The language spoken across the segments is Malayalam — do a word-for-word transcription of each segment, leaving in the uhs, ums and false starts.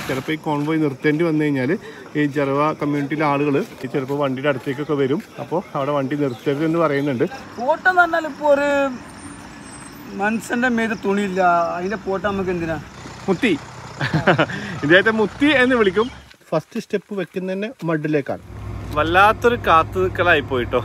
ചിലപ്പോൾ ഈ കോൺവോയ് നിർത്തേണ്ടി വന്നു കഴിഞ്ഞാൽ ഈ ജർവ കമ്മ്യൂണിറ്റിയിലെ ആളുകൾ ചിലപ്പോൾ വണ്ടിയുടെ അടുത്തേക്കൊക്കെ വരും. അപ്പോൾ അവിടെ വണ്ടി നിർത്തരുത് എന്ന് പറയുന്നുണ്ട്. ഫോട്ടോ എന്ന് പറഞ്ഞാൽ ഇപ്പോൾ ഒരു മനുഷ്യൻ്റെ മേത് തുണിയില്ല, അതിൻ്റെ ഫോട്ടോ നമുക്ക് എന്തിനാ? മുത്തി ഇദ്ദേഹത്തെ മുത്തി എന്ന് വിളിക്കും. ഫസ്റ്റ് സ്റ്റെപ്പ് വെക്കുന്നതന്നെ മഡിലേക്കാണ്. വല്ലാത്തൊരു കാത്തു നിൽക്കലായി പോയിട്ടോ.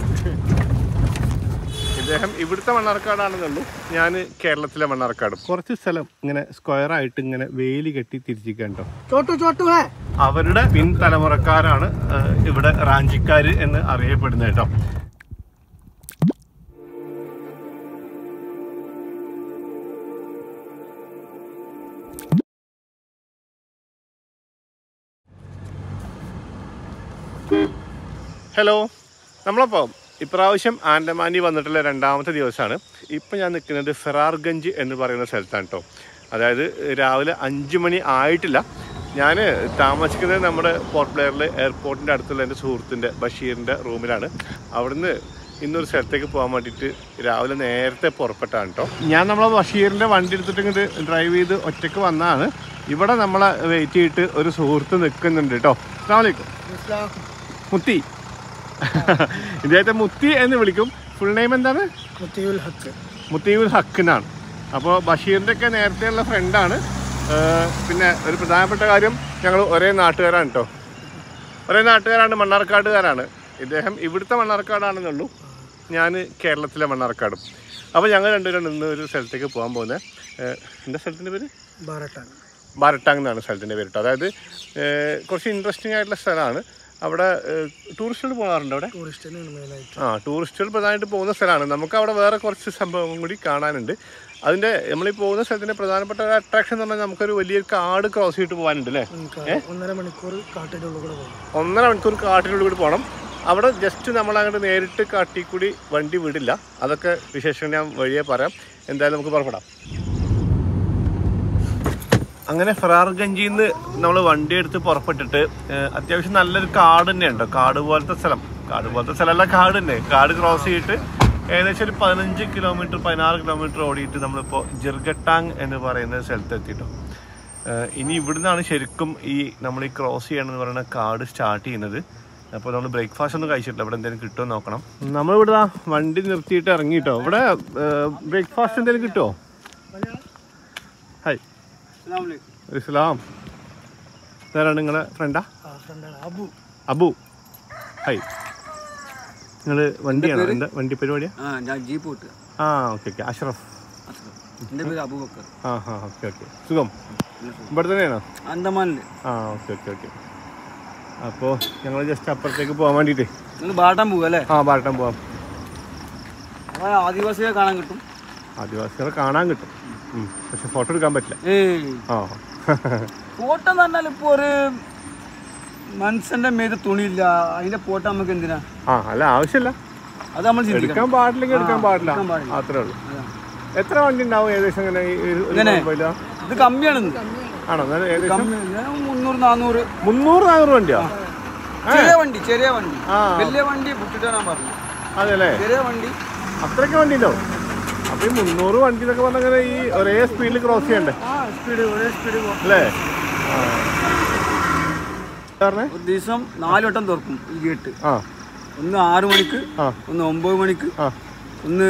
ഇദ്ദേഹം ഇവിടുത്തെ മണ്ണാർക്കാടാണെന്നുള്ളൂ, ഞാൻ കേരളത്തിലെ മണ്ണാർക്കാട്. കുറച്ച് സ്ഥലം ഇങ്ങനെ സ്ക്വയർ ആയിട്ട് ഇങ്ങനെ വേലി കെട്ടി തിരിച്ചിരിക്കണ്ടോ. അവരുടെ പിൻതലമുറക്കാരാണ് ഇവിടെ റാഞ്ചിക്കാര് എന്ന് അറിയപ്പെടുന്നത് കേട്ടോ. ഹലോ, നമ്മളപ്പോൾ ഇപ്രാവശ്യം ആൻഡമാനി വന്നിട്ടുള്ള രണ്ടാമത്തെ ദിവസമാണ്. ഇപ്പം ഞാൻ നിൽക്കുന്നത് ഫെറാർഗഞ്ച് എന്ന് പറയുന്ന സ്ഥലത്താണ് കേട്ടോ. അതായത് രാവിലെ അഞ്ച് മണി ആയിട്ടില്ല. ഞാൻ താമസിക്കുന്നത് നമ്മുടെ പോർട്ട് ബ്ലെയറിൽ എയർപോർട്ടിൻ്റെ അടുത്തുള്ള എൻ്റെ സുഹൃത്തിൻ്റെ ബഷീറിൻ്റെ റൂമിലാണ്. അവിടുന്ന് ഇന്നൊരു സ്ഥലത്തേക്ക് പോകാൻ വേണ്ടിയിട്ട് രാവിലെ നേരത്തെ പുറപ്പെട്ടാണ് കേട്ടോ. ഞാൻ നമ്മളെ ബഷീറിൻ്റെ വണ്ടി എടുത്തിട്ട് ഇങ്ങോട്ട് ഡ്രൈവ് ചെയ്ത് ഒറ്റയ്ക്ക് വന്നതാണ്. ഇവിടെ നമ്മളെ വെയിറ്റ് ചെയ്തിട്ട് ഒരു സുഹൃത്ത് നിൽക്കുന്നുണ്ട് കേട്ടോ. അസ്സലാമു അലൈക്കും. മുത്തി ഇദ്ദേഹത്തെ മുത്തി എന്ന് വിളിക്കും. ഫുൾ നെയിം എന്താണ്? മുത്തിയുൽ ഹക്ക്. മുത്തിയുൽ ഹക്ക് എന്നാണ്. അപ്പോൾ ബഷീറിൻ്റെ ഒക്കെ നേരത്തെയുള്ള ഫ്രണ്ടാണ്. പിന്നെ ഒരു പ്രധാനപ്പെട്ട കാര്യം, ഞങ്ങൾ ഒരേ നാട്ടുകാരാണ് കേട്ടോ. ഒരേ നാട്ടുകാരാണ്, മണ്ണാർക്കാടുകാരാണ്. ഇദ്ദേഹം ഇവിടുത്തെ മണ്ണാർക്കാടാണെന്നുള്ളൂ, ഞാൻ കേരളത്തിലെ മണ്ണാർക്കാടും. അപ്പോൾ ഞങ്ങൾ രണ്ടുപേരും ഇന്ന് ഒരു സ്ഥലത്തേക്ക് പോകാൻ പോകുന്നത്. എൻ്റെ സ്ഥലത്തിൻ്റെ പേര് ബാരട്ടാങ്. ബാരട്ടാങ് എന്നാണ് സ്ഥലത്തിൻ്റെ പേര് കേട്ടോ. അതായത് കുറച്ച് ഇൻട്രസ്റ്റിംഗ് ആയിട്ടുള്ള സ്ഥലമാണ്. അവിടെ ടൂറിസ്റ്റുകൾ പോകാറുണ്ട്. അവിടെ ആ ടൂറിസ്റ്റുകൾ പ്രധാനമായിട്ട് പോകുന്ന സ്ഥലമാണ്. നമുക്ക് അവിടെ വേറെ കുറച്ച് സംഭവം കൂടി കാണാനുണ്ട്. അതിൻ്റെ നമ്മളീ പോകുന്ന സ്ഥലത്തിൻ്റെ പ്രധാനപ്പെട്ട ഒരു അട്രാക്ഷൻ എന്ന് പറഞ്ഞാൽ നമുക്കൊരു വലിയൊരു കാട് ക്രോസ് ചെയ്തിട്ട് പോകാനുണ്ട് അല്ലേ? ഒന്നര മണിക്കൂർ കാട്ടിനുള്ളിൽ കൂടെ പോകണം. ഒന്നര മണിക്കൂർ കാട്ടിനുള്ളിൽ കൂടി പോകണം. അവിടെ ജസ്റ്റ് നമ്മളങ്ങോട്ട് നേരിട്ട് കാട്ടിൽ കൂടി വണ്ടി വിടില്ല. അതൊക്കെ വിശേഷം ഞാൻ വഴിയെ പറയാം. എന്തായാലും നമുക്ക് പുറപ്പെടാം. അങ്ങനെ ഫെറാർഗഞ്ചിൽ നിന്ന് നമ്മൾ വണ്ടി എടുത്ത് പുറപ്പെട്ടിട്ട് അത്യാവശ്യം നല്ലൊരു കാട് തന്നെയുണ്ടോ. കാട് പോലത്തെ സ്ഥലം, കാട് പോലത്തെ സ്ഥലമല്ല, കാട് തന്നെ. കാട് ക്രോസ് ചെയ്തിട്ട് ഏകദേശം ഒരു പതിനഞ്ച് കിലോമീറ്റർ പതിനാറ് കിലോമീറ്റർ ഓടിയിട്ട് നമ്മളിപ്പോൾ ജിർഗട്ടാങ് എന്ന് പറയുന്ന സ്ഥലത്ത് എത്തിയിട്ടോ. ഇനി ഇവിടുന്നാണ് ശരിക്കും ഈ നമ്മൾ ഈ ക്രോസ് ചെയ്യണമെന്ന് പറയുന്ന കാട് സ്റ്റാർട്ട് ചെയ്യുന്നത്. അപ്പോൾ നമ്മൾ ബ്രേക്ക്ഫാസ്റ്റ് ഒന്നും കഴിച്ചിട്ടില്ല. ഇവിടെ എന്തെങ്കിലും കിട്ടുമോ നോക്കണം. നമ്മളിവിടെ വണ്ടി നിർത്തിയിട്ട് ഇറങ്ങിയിട്ടോ. ഇവിടെ ബ്രേക്ക്ഫാസ്റ്റ് എന്തെങ്കിലും കിട്ടുമോ? ഹായ് ഇസ്ലാം. ഇതാരാണ് നിങ്ങളെ ഫ്രണ്ടാ? അബു. ഹായ്. നിങ്ങൾ വണ്ടിയാണോ? എന്താ വണ്ടി പരിപാടിയാ? ആ ഓക്കെ ഓക്കെ. അഷ്റഫ്. ആ ഹാ ഓക്കെ ഓക്കെ. സുഖം? ഇവിടെ തന്നെയാണോ? അന്തമാനിൽ. ആ ഓക്കെ ഓക്കെ ഓക്കെ. അപ്പോൾ ഞങ്ങൾ ജസ്റ്റ് അപ്പുറത്തേക്ക് പോകാൻ വേണ്ടിയിട്ട് ബാരട്ടാങ് പോകാം അല്ലേ? ആ ബാരട്ടാങ് പോവാം. ആദിവാസികളെ കാണാൻ കിട്ടും. ആദിവാസികളെ കാണാൻ കിട്ടും, പക്ഷെ ഫോട്ടോ എടുക്കാൻ പറ്റില്ല. ആ ഫോട്ടോ എന്ന് പറഞ്ഞാൽ ഇപ്പോൾ ഒരു മനുഷ്യന്റെ മേത് തുണിയില്ല, അതിന്റെ ഫോട്ടോ നമുക്ക് എന്തിനാ? ആ അല്ല ആവശ്യമില്ല. അത് നമ്മൾ എടുക്കാൻ പാടില്ലെങ്കിൽ എടുക്കാൻ പാടില്ല, അത്രേ ഉള്ളൂ. എത്ര വണ്ടി ഉണ്ടാവും ഏകദേശം? ഇത് കമ്മിയാണ്. ആണോ? മുന്നൂറ് നാന്നൂറ് മുന്നൂറ് നാന്നൂറ് വണ്ടിയാ? ചെറിയ വണ്ടി ചെറിയ വണ്ടി വലിയ വണ്ടി വിട്ടിട്ടാണ് പറഞ്ഞു. അതെല്ലേ? ചെറിയ വണ്ടി അത്രയ്ക്ക് വണ്ടി ഉണ്ടാവും. അപ്പൊ ഈ മുന്നൂറ് വണ്ടി എന്നൊക്കെ പറഞ്ഞാൽ ഈ ഒരേ സ്പീഡിൽ ക്രോസ് ചെയ്യണ്ടേ? അല്ലേ? ഒരു ദിവസം നാല് വട്ടം തുറക്കും ഈ ഗേറ്റ്. ഒന്ന് ആറു മണിക്ക്, ഒന്ന് ഒമ്പത് മണിക്ക്, ഒന്ന്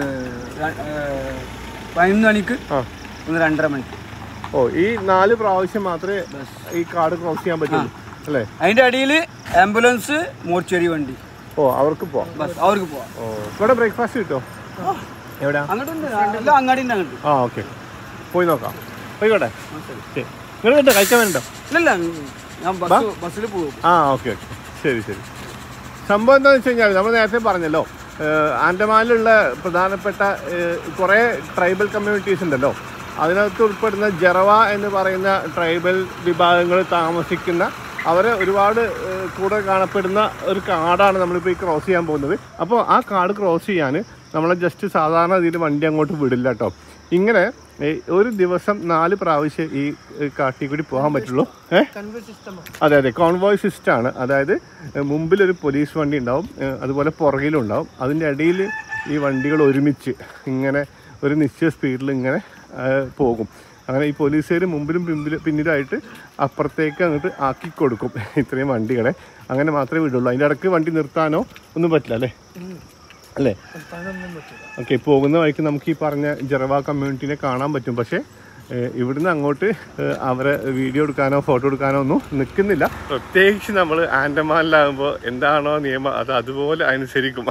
പതിനൊന്ന് മണിക്ക്, ഒന്ന് രണ്ടര മണിക്ക്. ഓ, ഈ നാല് പ്രാവശ്യം മാത്രമേ ഈ കാർഡ് ക്രോസ് ചെയ്യാൻ പറ്റുള്ളൂ അല്ലേ? അതിന്റെ അടിയിൽ ആംബുലൻസ്, മോർച്ചറി വണ്ടി. ഓ, അവർക്ക് പോവാം, അവർക്ക് പോവാം. ഓ, ഇവിടെ ബ്രേക്ക്ഫാസ്റ്റ് കിട്ടോ? എവിടെയാ? അങ്ങോട്ടുണ്ട്, അങ്ങാടിന്റെ അങ്ങോട്ട്. ആ ഓക്കെ, പോയി നോക്കാം. പോയിക്കോട്ടെ. നിങ്ങൾ കേട്ടോ കഴിക്കാൻ വേണ്ടോ? ഇല്ല, ഞാൻ ബസ്സിൽ പോകും. ആ ഓക്കെ ഓക്കെ, ശരി ശരി. സംഭവം എന്താണെന്ന് വെച്ച് കഴിഞ്ഞാൽ നമ്മൾ നേരത്തെ പറഞ്ഞല്ലോ, ആൻഡമാനിലുള്ള പ്രധാനപ്പെട്ട കുറേ ട്രൈബൽ കമ്മ്യൂണിറ്റീസ് ഉണ്ടല്ലോ. അതിനകത്ത് ഉൾപ്പെടുന്ന ജറവ എന്ന് പറയുന്ന ട്രൈബൽ വിഭാഗങ്ങൾ താമസിക്കുന്ന അവരെ ഒരുപാട് കൂടെ കാണപ്പെടുന്ന ഒരു കാടാണ് നമ്മളിപ്പോൾ ഈ ക്രോസ് ചെയ്യാൻ പോകുന്നത്. അപ്പോൾ ആ കാട് ക്രോസ് ചെയ്യാൻ നമ്മളെ ജസ്റ്റ് സാധാരണ ഇതിൽ വണ്ടി അങ്ങോട്ട് വിടില്ല കേട്ടോ. ഇങ്ങനെ ഒരു ദിവസം നാല് പ്രാവശ്യം ഈ കാട്ടിൽ കൂടി പോകാൻ പറ്റുള്ളൂ. ഏഹ് അതെ അതെ, കോൺവോയ് സിസ്റ്റമാണ്. അതായത് മുമ്പിലൊരു പോലീസ് വണ്ടി ഉണ്ടാവും, അതുപോലെ പുറകിലും ഉണ്ടാവും. അതിൻ്റെ ഇടയിൽ ഈ വണ്ടികൾ ഒരുമിച്ച് ഇങ്ങനെ ഒരു നിശ്ചിത സ്പീഡിൽ ഇങ്ങനെ പോകും. അങ്ങനെ ഈ പോലീസുകാർ മുമ്പിലും പിമ്പിലും പിന്നിലായിട്ട് അപ്പുറത്തേക്ക് അങ്ങോട്ട് ആക്കി കൊടുക്കും ഇത്രയും വണ്ടികളെ. അങ്ങനെ മാത്രമേ വിടുള്ളൂ. അതിൻ്റെ ഇടയ്ക്ക് വണ്ടി നിർത്താനോ ഒന്നും പറ്റില്ല അല്ലേ അല്ലേ ഓക്കെ. പോകുന്ന വഴിക്ക് നമുക്ക് ഈ പറഞ്ഞ ജറവ കമ്മ്യൂണിറ്റീനെ കാണാൻ പറ്റും. പക്ഷേ ഇവിടുന്ന് അങ്ങോട്ട് അവരെ വീഡിയോ എടുക്കാനോ ഫോട്ടോ എടുക്കാനോ ഒന്നും നിൽക്കുന്നില്ല. പ്രത്യേകിച്ച് നമ്മൾ ആൻഡമാനിലാകുമ്പോൾ എന്താണോ നിയമം അത് അതുപോലെ അനുസരിക്കും.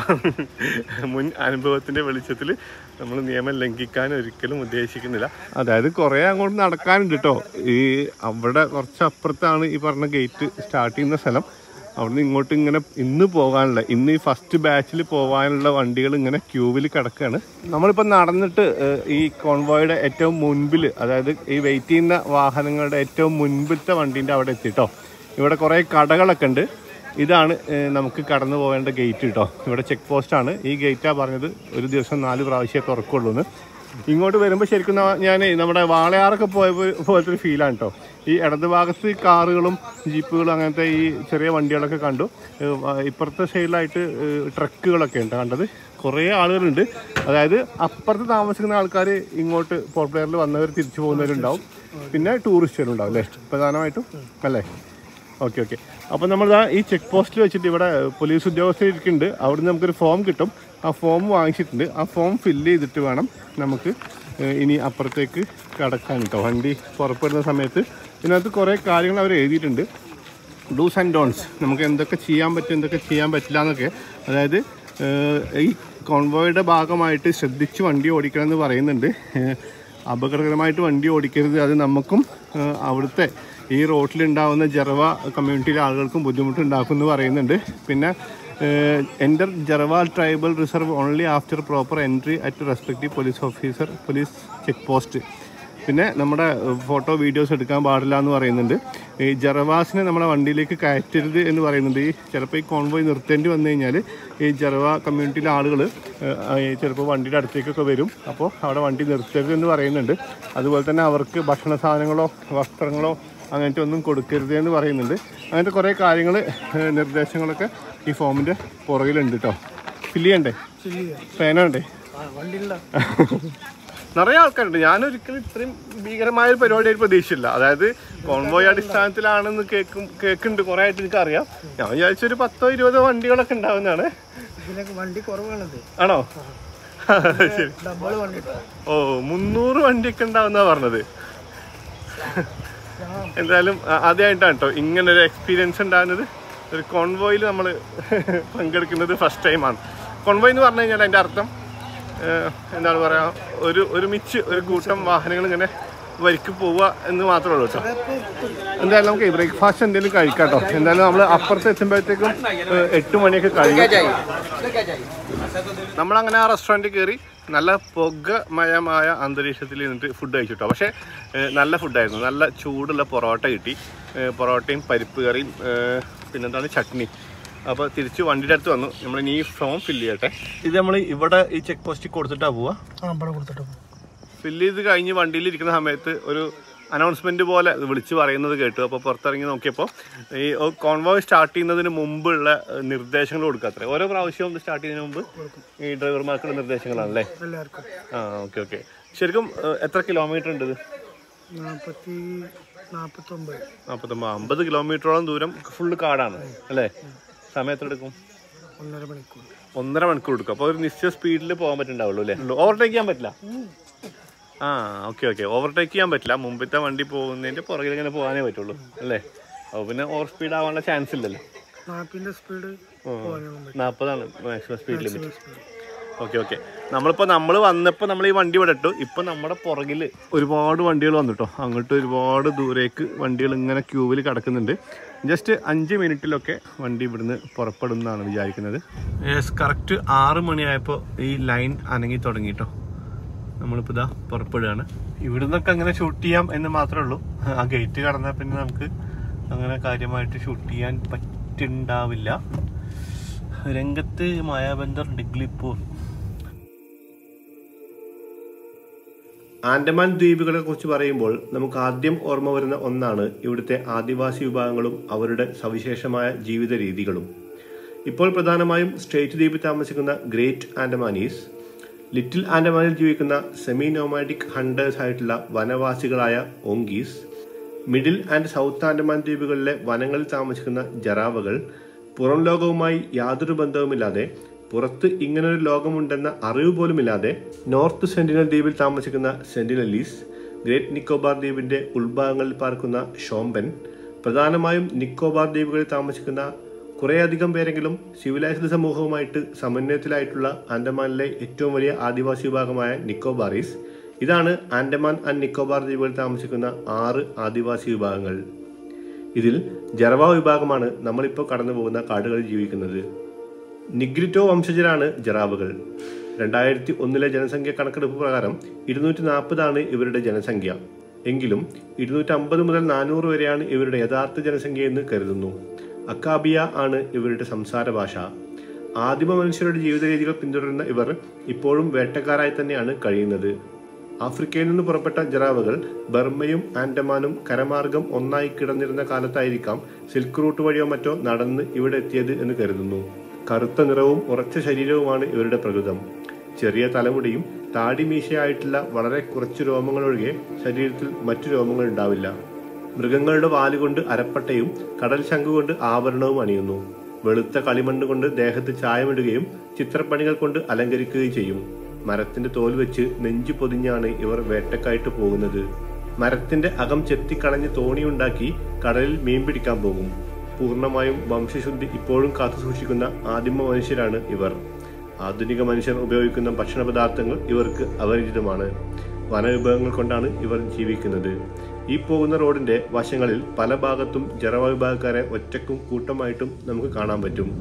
മുൻ അനുഭവത്തിൻ്റെ വെളിച്ചത്തിൽ നമ്മൾ നിയമം ലംഘിക്കാൻ ഒരിക്കലും ഉദ്ദേശിക്കുന്നില്ല. അതായത് കുറേ അങ്ങോട്ട് നടക്കാനുണ്ട് കേട്ടോ. ഈ അവിടെ കുറച്ച് അപ്പുറത്താണ് ഈ പറഞ്ഞ ഗേറ്റ് സ്റ്റാർട്ട് ചെയ്യുന്ന സ്ഥലം. അവിടുന്ന് ഇങ്ങോട്ട് ഇങ്ങനെ ഇന്ന് പോകാനുള്ള ഇന്ന് ഈ ഫസ്റ്റ് ബാച്ചിൽ പോകാനുള്ള വണ്ടികൾ ഇങ്ങനെ ക്യൂവിൽ കിടക്കുകയാണ്. നമ്മളിപ്പോൾ നടന്നിട്ട് ഈ കോൺവോയുടെ ഏറ്റവും മുൻപിൽ, അതായത് ഈ വെയിറ്റ് ചെയ്യുന്ന വാഹനങ്ങളുടെ ഏറ്റവും മുൻപിലത്തെ വണ്ടീൻ്റെ അവിടെ എത്തിട്ടോ. ഇവിടെ കുറേ കടകളൊക്കെ ഉണ്ട്. ഇതാണ് നമുക്ക് കടന്നു പോകേണ്ട ഗേറ്റ് കേട്ടോ. ഇവിടെ ചെക്ക് പോസ്റ്റാണ്. ഈ ഗേറ്റാണ് പറഞ്ഞത് ഒരു ദിവസം നാല് പ്രാവശ്യമേ തുറക്കുള്ളൂ എന്ന്. ഇങ്ങോട്ട് വരുമ്പോൾ ശരിക്കും ഞാൻ നമ്മുടെ വാളയാറൊക്കെ പോയ പോലത്തെ ഒരു ഫീലാണ് കേട്ടോ. ഈ ഇടത് ഭാഗത്ത് കാറുകളും ജീപ്പുകളും അങ്ങനത്തെ ഈ ചെറിയ വണ്ടികളൊക്കെ കണ്ടു. ഇപ്പുറത്തെ സൈഡിലായിട്ട് ട്രക്കുകളൊക്കെ ഉണ്ട് കണ്ടത്. കുറേ ആളുകളുണ്ട്. അതായത് അപ്പുറത്ത് താമസിക്കുന്ന ആൾക്കാർ ഇങ്ങോട്ട് പോർട്ട് ബ്ലെയറിൽ വന്നവർ തിരിച്ചു പോകുന്നവരുണ്ടാവും. പിന്നെ ടൂറിസ്റ്റുകളുണ്ടാവും അല്ലേ പ്രധാനമായിട്ടും അല്ലേ. Okay okay. അപ്പോൾ നമ്മളിതാ ഈ ചെക്ക് പോസ്റ്റിൽ വെച്ചിട്ട് ഇവിടെ പോലീസ് ഉദ്യോഗസ്ഥർ ഇരിക്കുന്നുണ്ട്. അവിടുന്ന് നമുക്കൊരു ഫോം കിട്ടും. ആ ഫോം വാങ്ങിച്ചിട്ടുണ്ട്. ആ ഫോം ഫില്ല് ചെയ്തിട്ട് വേണം നമുക്ക് ഇനി അപ്പുറത്തേക്ക് കടക്കാൻ കേട്ടോ. വണ്ടി പുറപ്പെടുന്ന സമയത്ത് ഇതിനകത്ത് കുറേ കാര്യങ്ങൾ അവർ എഴുതിയിട്ടുണ്ട്. ഡൂസ് ആൻഡ് ഡോൺസ്, നമുക്ക് എന്തൊക്കെ ചെയ്യാൻ പറ്റും എന്തൊക്കെ ചെയ്യാൻ പറ്റില്ല എന്നൊക്കെ. അതായത് ഈ കോൺവോയുടെ ഭാഗമായിട്ട് ശ്രദ്ധിച്ച് വണ്ടി ഓടിക്കണം എന്ന് പറയുന്നുണ്ട്. അപകടകരമായിട്ട് വണ്ടി ഓടിക്കരുത്. അത് നമുക്കും അവിടുത്തെ ഈ റോട്ടിലുണ്ടാകുന്ന ജറവ കമ്മ്യൂണിറ്റിയിലെ ആളുകൾക്കും ബുദ്ധിമുട്ടുണ്ടാക്കും എന്ന് പറയുന്നുണ്ട്. പിന്നെ enter Jarawa tribal reserve only after proper entry at respective police officer police check post. പിന്നെ നമ്മുടെ ഫോട്ടോ വീഡിയോസ് എടുക്കാൻ പാടില്ല എന്ന് പറയുന്നുണ്ട്. ഈ ജറവാസിനെ നമ്മുടെ വണ്ടിയിലേക്ക് കയറ്റരുത് എന്ന് പറയുന്നുണ്ട്. ഈ ചിലപ്പോൾ ഈ കോൺവോയ് നിർത്തേണ്ടി വന്നു കഴിഞ്ഞാൽ ഈ ജറവ കമ്മ്യൂണിറ്റിയിലെ ആളുകൾ ചിലപ്പോൾ വണ്ടിയുടെ അടുത്തേക്കൊക്കെ വരും. അപ്പോൾ അവിടെ വണ്ടി നിർത്തരുത് എന്ന് പറയുന്നുണ്ട്. അതുപോലെ തന്നെ അവർക്ക് ഭക്ഷണ സാധനങ്ങളോ വസ്ത്രങ്ങളോ അങ്ങനത്തെ ഒന്നും കൊടുക്കരുത് എന്ന് പറയുന്നുണ്ട്. അങ്ങനത്തെ കുറേ കാര്യങ്ങൾ നിർദ്ദേശങ്ങളൊക്കെ ഈ ഫോമിൻ്റെ പുറകിലുണ്ട് കേട്ടോ. ഫില്ല് ചെയ്യണ്ടേ? പേന വേണ്ടേ? നിറയെ ആൾക്കാരുണ്ട്. ഞാനൊരിക്കലും ഇത്രയും ഭീകരമായൊരു പരിപാടിയായിട്ട് പ്രതീക്ഷിച്ചില്ല. അതായത് കോൺവോയ് അടിസ്ഥാനത്തിലാണെന്ന് കേൾക്കും കേൾക്കുന്നുണ്ട് കുറേ ആയിട്ട് എനിക്കറിയാം. ഞാൻ വിചാരിച്ചൊരു പത്തോ ഇരുപതോ വണ്ടികളൊക്കെ ഉണ്ടാവുന്നതാണ്. വണ്ടി കുറവാണത്. ആണോ? ശരി. ഓ മുന്നൂറ് വണ്ടിയൊക്കെ ഉണ്ടാവുന്ന പറഞ്ഞത്. എന്തായാലും ആദ്യമായിട്ടാണ് കേട്ടോ ഇങ്ങനൊരു എക്സ്പീരിയൻസ് ഉണ്ടാകുന്നത്. ഒരു കോൺവോയിൽ നമ്മൾ പങ്കെടുക്കുന്നത് ഫസ്റ്റ് ടൈമാണ്. കോൺവോയ് എന്ന് പറഞ്ഞു കഴിഞ്ഞാൽ അതിൻ്റെ അർത്ഥം എന്താണ് പറയുക, ഒരു ഒരുമിച്ച് ഒരു കൂട്ടം വാഹനങ്ങൾ ഇങ്ങനെ വരിക്ക് പോവുക എന്ന് മാത്രമേ ഉള്ളൂ കേട്ടോ. എന്തായാലും നമുക്ക് ബ്രേക്ക്ഫാസ്റ്റ് എന്തെങ്കിലും കഴിക്കാം കേട്ടോ. എന്തായാലും നമ്മൾ അപ്പുറത്ത് എത്തുമ്പോഴത്തേക്കും എട്ട് മണിയൊക്കെ കഴിയും. നമ്മളങ്ങനെ ആ റെസ്റ്റോറൻറ്റിൽ കയറി നല്ല പുകമയമായ അന്തരീക്ഷത്തിൽ നിന്നിട്ട് ഫുഡ് കഴിച്ചിട്ടോ. പക്ഷേ നല്ല ഫുഡായിരുന്നു. നല്ല ചൂടുള്ള പൊറോട്ട കിട്ടി. പൊറോട്ടയും പരിപ്പ് കറിയും പിന്നെന്താണ് ചട്നി. അപ്പോൾ തിരിച്ച് വണ്ടിയുടെ അടുത്ത് വന്നു. നമ്മൾ ഇനി ഈ ഫോം ഫില്ല് ചെയ്യട്ടെ. ഇത് നമ്മൾ ഇവിടെ ഈ ചെക്ക് പോസ്റ്റിൽ കൊടുത്തിട്ടാണ് പോവുക. ഫില്ല് ചെയ്ത് കഴിഞ്ഞ് വണ്ടിയിൽ ഇരിക്കുന്ന സമയത്ത് ഒരു അനൗൺസ്മെൻറ്റ് പോലെ വിളിച്ച് പറയുന്നത് കേട്ടു. അപ്പോൾ പുറത്തിറങ്ങി നോക്കിയപ്പോൾ ഈ കോൺവോയ് സ്റ്റാർട്ട് ചെയ്യുന്നതിന് മുമ്പുള്ള നിർദ്ദേശങ്ങൾ കൊടുക്കാത്ര. ഓരോ പ്രാവശ്യവും സ്റ്റാർട്ട് ചെയ്യുന്നതിന് മുമ്പ് ഈ ഡ്രൈവർമാർക്കുള്ള നിർദ്ദേശങ്ങളാണല്ലേ? ആ ഓക്കെ ഓക്കെ. ശരിക്കും എത്ര കിലോമീറ്റർ ഉണ്ട് ഇത്? നാൽപ്പത്തൊമ്പത് അമ്പത് കിലോമീറ്ററോളം ദൂരം ഫുള്ള് കാടാണ് അല്ലേ? സമയം എത്ര എടുക്കും? ഒന്നര മണിക്കൂർ ഒന്നര മണിക്കൂർ എടുക്കും. അപ്പോൾ ഒരു നിശ്ചയ സ്പീഡിൽ പോകാൻ പറ്റുന്നുണ്ടാവുള്ളൂ അല്ലേ? ഓവർടേക്ക് ചെയ്യാൻ പറ്റില്ല. ആ ഓക്കെ ഓക്കെ. ഓവർടേക്ക് ചെയ്യാൻ പറ്റില്ല. മുമ്പത്തെ വണ്ടി പോകുന്നതിൻ്റെ പുറകിൽ ഇങ്ങനെ പോകാനേ പറ്റുള്ളൂ അല്ലേ? അപ്പോൾ പിന്നെ ഓവർ സ്പീഡ് ആവാനുള്ള ചാൻസ് ഇല്ലല്ലോ. നാൽപ്പതാണ് maximum speed limit. Okay okay. നമ്മളിപ്പോൾ നമ്മൾ വന്നപ്പോൾ നമ്മൾ ഈ വണ്ടി ഇവിടെ ഇട്ടു. ഇപ്പം നമ്മുടെ പുറകിൽ ഒരുപാട് വണ്ടികൾ വന്നിട്ടോ. അങ്ങോട്ട് ഒരുപാട് ദൂരേക്ക് വണ്ടികൾ ഇങ്ങനെ ക്യൂവിൽ കിടക്കുന്നുണ്ട്. ജസ്റ്റ് അഞ്ച് മിനിറ്റിലൊക്കെ വണ്ടി ഇവിടുന്ന് പുറപ്പെടുന്നതാണ് വിചാരിക്കുന്നത്. യെസ്, കറക്റ്റ് ആറ് മണിയായപ്പോൾ ഈ ലൈൻ അനങ്ങി തുടങ്ങിട്ടോ. നമ്മളിപ്പോൾ ഇതാ പുറപ്പെടുകയാണ്. ഇവിടുന്നൊക്കെ അങ്ങനെ ഷൂട്ട് ചെയ്യാം എന്ന് മാത്രമേ ഉള്ളൂ. ആ ഗേറ്റ് കടന്നാൽ പിന്നെ നമുക്ക് അങ്ങനെ കാര്യമായിട്ട് ഷൂട്ട് ചെയ്യാൻ പറ്റുണ്ടാവില്ല. രംഗത്ത് മായാബന്ദർ ഡിഗ്ലിപ്പൂർ. ആൻഡമാൻ ദ്വീപുകളെ കുറിച്ച് പറയുമ്പോൾ നമുക്ക് ആദ്യം ഓർമ്മ വരുന്ന ഒന്നാണ് ഇവിടുത്തെ ആദിവാസി വിഭാഗങ്ങളും അവരുടെ സവിശേഷമായ ജീവിത രീതികളും. ഇപ്പോൾ പ്രധാനമായും സ്ട്രേറ്റ് ദ്വീപിൽ താമസിക്കുന്ന ഗ്രേറ്റ് ആൻഡമാനീസ് ലിറ്റിൽ ആൻഡമാനിൽ ജീവിക്കുന്ന സെമി നോമാഡിക് ഹണ്ടേഴ്സ് ആയിട്ടുള്ള വനവാസികളായ Onges, middle and south Andaman ദ്വീപുകളിലെ വനങ്ങളിൽ താമസിക്കുന്ന ജറാവകൾ, പുറം ലോകവുമായി യാതൊരു ബന്ധവുമില്ലാതെ, പുറത്ത് ഇങ്ങനൊരു ലോകമുണ്ടെന്ന അറിവ് പോലുമില്ലാതെ നോർത്ത് സെന്റിനൽ ദ്വീപിൽ താമസിക്കുന്ന സെന്റിനലീസ്, ഗ്രേറ്റ് നിക്കോബാർ ദ്വീപിന്റെ ഉൾഭാഗങ്ങളിൽ പാർക്കുന്ന ഷോംബൻ, പ്രധാനമായും നിക്കോബാർ ദ്വീപുകളിൽ താമസിക്കുന്ന കുറേയധികം പേരെങ്കിലും സിവിലൈസ്ഡ് സമൂഹവുമായിട്ട് സമന്വയത്തിലായിട്ടുള്ള ആൻഡമാനിലെ ഏറ്റവും വലിയ ആദിവാസി വിഭാഗമായ നിക്കോബാറീസ്. ഇതാണ് ആൻഡമാൻ ആൻഡ് നിക്കോബാർ ദ്വീപുകളിൽ താമസിക്കുന്ന ആറ് ആദിവാസി വിഭാഗങ്ങൾ. ഇതിൽ ജറവ വിഭാഗമാണ് നമ്മളിപ്പോൾ കടന്നു പോകുന്ന കാടുകളിൽ ജീവിക്കുന്നത്. നിഗ്രിറ്റോ വംശജരാണ് ജറാവകൾ. രണ്ടായിരത്തി ഒന്നിലെ ജനസംഖ്യ കണക്കെടുപ്പ് പ്രകാരം ഇരുന്നൂറ്റി നാൽപ്പതാണ് ഇവരുടെ ജനസംഖ്യ. എങ്കിലും ഇരുന്നൂറ്റി അമ്പത് മുതൽ നാനൂറ് വരെയാണ് ഇവരുടെ യഥാർത്ഥ ജനസംഖ്യ എന്ന് കരുതുന്നു. അക്കാബിയ ആണ് ഇവരുടെ സംസാര ഭാഷ. ആദിമ മനുഷ്യരുടെ ജീവിത രീതികൾ പിന്തുടരുന്ന ഇവർ ഇപ്പോഴും വേട്ടക്കാരായി തന്നെയാണ് കഴിയുന്നത്. ആഫ്രിക്കയിൽ നിന്ന് പുറപ്പെട്ട ജറാവകൾ ബർമ്മയും ആൻഡമാനും കരമാർഗം ഒന്നായി കിടന്നിരുന്ന കാലത്തായിരിക്കാം സിൽക്ക് റൂട്ട് വഴിയോ മറ്റോ നടന്ന് ഇവിടെ എത്തിയത് എന്ന് കരുതുന്നു. കറുത്ത നിറവും ഉറച്ച ശരീരവുമാണ് ഇവരുടെ പ്രകൃതം. ചെറിയ തലമുടിയും താടി മീശയായിട്ടുള്ള വളരെ കുറച്ച് രോമങ്ങളൊഴികെ ശരീരത്തിൽ മറ്റു രോമങ്ങൾ ഉണ്ടാവില്ല. മൃഗങ്ങളുടെ വാലുകൊണ്ട് അരപ്പട്ടയും കടൽ ശംഖു കൊണ്ട് ആഭരണവും അണിയുന്നു. വെളുത്ത കളിമണ്ണ് കൊണ്ട് ദേഹത്ത് ചായമിടുകയും ചിത്രപ്പണികൾ കൊണ്ട് അലങ്കരിക്കുകയും ചെയ്യും. മരത്തിന്റെ തോൽ വെച്ച് നെഞ്ചു പൊതിഞ്ഞാണ് ഇവർ വേട്ടക്കായിട്ട് പോകുന്നത്. മരത്തിന്റെ അകം ചെത്തിക്കളഞ്ഞ് തോണിയുണ്ടാക്കി കടലിൽ മീൻ പിടിക്കാൻ പോകും. പൂർണ്ണമായും വംശശുദ്ധി ഇപ്പോഴും കാത്തു സൂക്ഷിക്കുന്ന ആദിമ മനുഷ്യരാണ് ഇവർ. ആധുനിക മനുഷ്യർ ഉപയോഗിക്കുന്ന ഭക്ഷണ പദാർത്ഥങ്ങൾ ഇവർക്ക് അപരിചിതമാണ്. വനവിഭവങ്ങൾ കൊണ്ടാണ് ഇവർ ജീവിക്കുന്നത്. ഈ പോകുന്ന റോഡിന്റെ വശങ്ങളിൽ പല ഭാഗത്തും ജറവ വിഭാഗക്കാരെ ഒറ്റക്കും കൂട്ടമായിട്ടും നമുക്ക് കാണാൻ പറ്റും.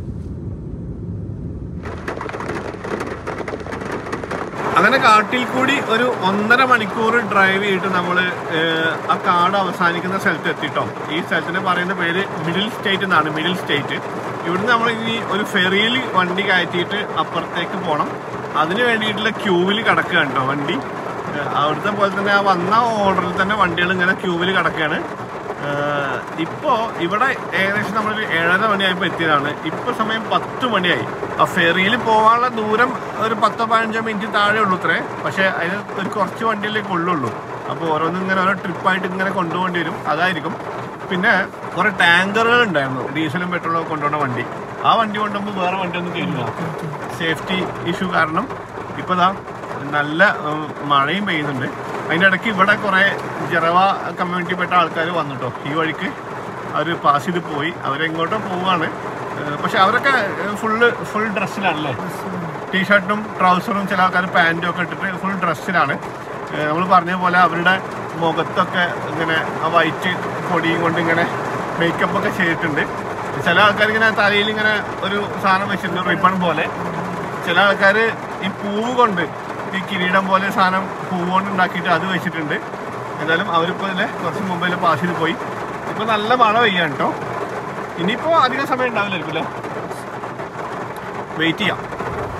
അങ്ങനെ കാട്ടിൽ കൂടി ഒരു ഒന്നര മണിക്കൂർ ഡ്രൈവ് ചെയ്തിട്ട് നമ്മൾ ആ കാട് അവസാനിക്കുന്ന സ്ഥലത്ത് എത്തിട്ടോ. ഈ സ്ഥലത്തിന് പറയുന്ന പേര് മിഡിൽ സ്റ്റേറ്റ് എന്നാണ്. Middle strait. ഇവിടുന്ന് നമ്മൾ ഇനി ഒരു ഫെറിയിൽ വണ്ടി കയറ്റിയിട്ട് അപ്പുറത്തേക്ക് പോകണം. അതിന് വേണ്ടിയിട്ടുള്ള ക്യൂവിൽ കിടക്കുകയാണ് കേട്ടോ വണ്ടി. അവിടുത്തെ പോലെ തന്നെ ആ വന്ന ഓർഡറിൽ തന്നെ വണ്ടികൾ ഇങ്ങനെ ക്യൂവിൽ കിടക്കുകയാണ്. ഇപ്പോൾ ഇവിടെ ഏകദേശം നമ്മളൊരു ഏഴര മണിയായപ്പോൾ എത്തിയതാണ്. ഇപ്പോൾ സമയം പത്ത് മണിയായി. ആ ഫെറിയിൽ പോകാനുള്ള ദൂരം ഒരു പത്തോ പതിനഞ്ചോ മിനിറ്റ് താഴെ ഉള്ളൂ ഇത്രേ. പക്ഷേ അതിന് ഒരു കുറച്ച് വണ്ടിയിലേക്ക് ഉള്ളുള്ളൂ. അപ്പോൾ ഓരോന്നും ഇങ്ങനെ ഓരോ ട്രിപ്പായിട്ട് ഇങ്ങനെ കൊണ്ടുപോകേണ്ടി വരും. അതായിരിക്കും. പിന്നെ കുറേ ടാങ്കറുകൾ ഉണ്ടായിരുന്നു, ഡീസലും പെട്രോളും കൊണ്ടുപോകുന്ന വണ്ടി. ആ വണ്ടി കൊണ്ടുപോകുമ്പോൾ വേറെ വണ്ടിയൊന്നും കയറില്ല, സേഫ്റ്റി ഇഷ്യൂ കാരണം. ഇപ്പോൾ ദാ നല്ല മഴയും പെയ്യുന്നുണ്ട്. അതിൻ്റെ ഇടയ്ക്ക് ഇവിടെ കുറേ ജറവ കമ്മ്യൂണിറ്റിപ്പെട്ട ആൾക്കാർ വന്നിട്ടോ. ഈ വഴിക്ക് അവർ പാസ് ചെയ്ത് പോയി. അവരെങ്ങോട്ടോ പോവുകയാണ്. പക്ഷെ അവരൊക്കെ ഫുള്ള് ഫുൾ ഡ്രസ്സിലാണല്ലേ. ടീഷർട്ടും ട്രൗസറും ചില ആൾക്കാർ പാൻറ്റും ഒക്കെ ഇട്ടിട്ട് ഫുൾ ഡ്രസ്സിലാണ്. നമ്മൾ പറഞ്ഞ പോലെ അവരുടെ മുഖത്തൊക്കെ ഇങ്ങനെ ആ വൈറ്റ് പൊടിയും കൊണ്ട് ഇങ്ങനെ മേക്കപ്പൊക്കെ ചെയ്തിട്ടുണ്ട്. ചില ആൾക്കാർ ഇങ്ങനെ തലയിൽ ഇങ്ങനെ ഒരു സാധനം വെച്ചിട്ടുണ്ട്, റിബൺ പോലെ. ചില ആൾക്കാർ ഈ പൂവ് കൊണ്ട് ഈ കിരീടം പോലെ സാധനം പൂവ് കൊണ്ട് ഉണ്ടാക്കിയിട്ട് അത് വെച്ചിട്ടുണ്ട്. എന്തായാലും അവരിപ്പോൾ ഇതിലെ കുറച്ച് മുമ്പേ പാസ് ചെയ്ത് പോയി. ഇപ്പോൾ നല്ല മഴ പെയ്യാണ് കേട്ടോ. ഇനിയിപ്പോൾ അധികം സമയം ഉണ്ടാവില്ലായിരിക്കും അല്ലേ. വെയിറ്റ് ചെയ്യാം.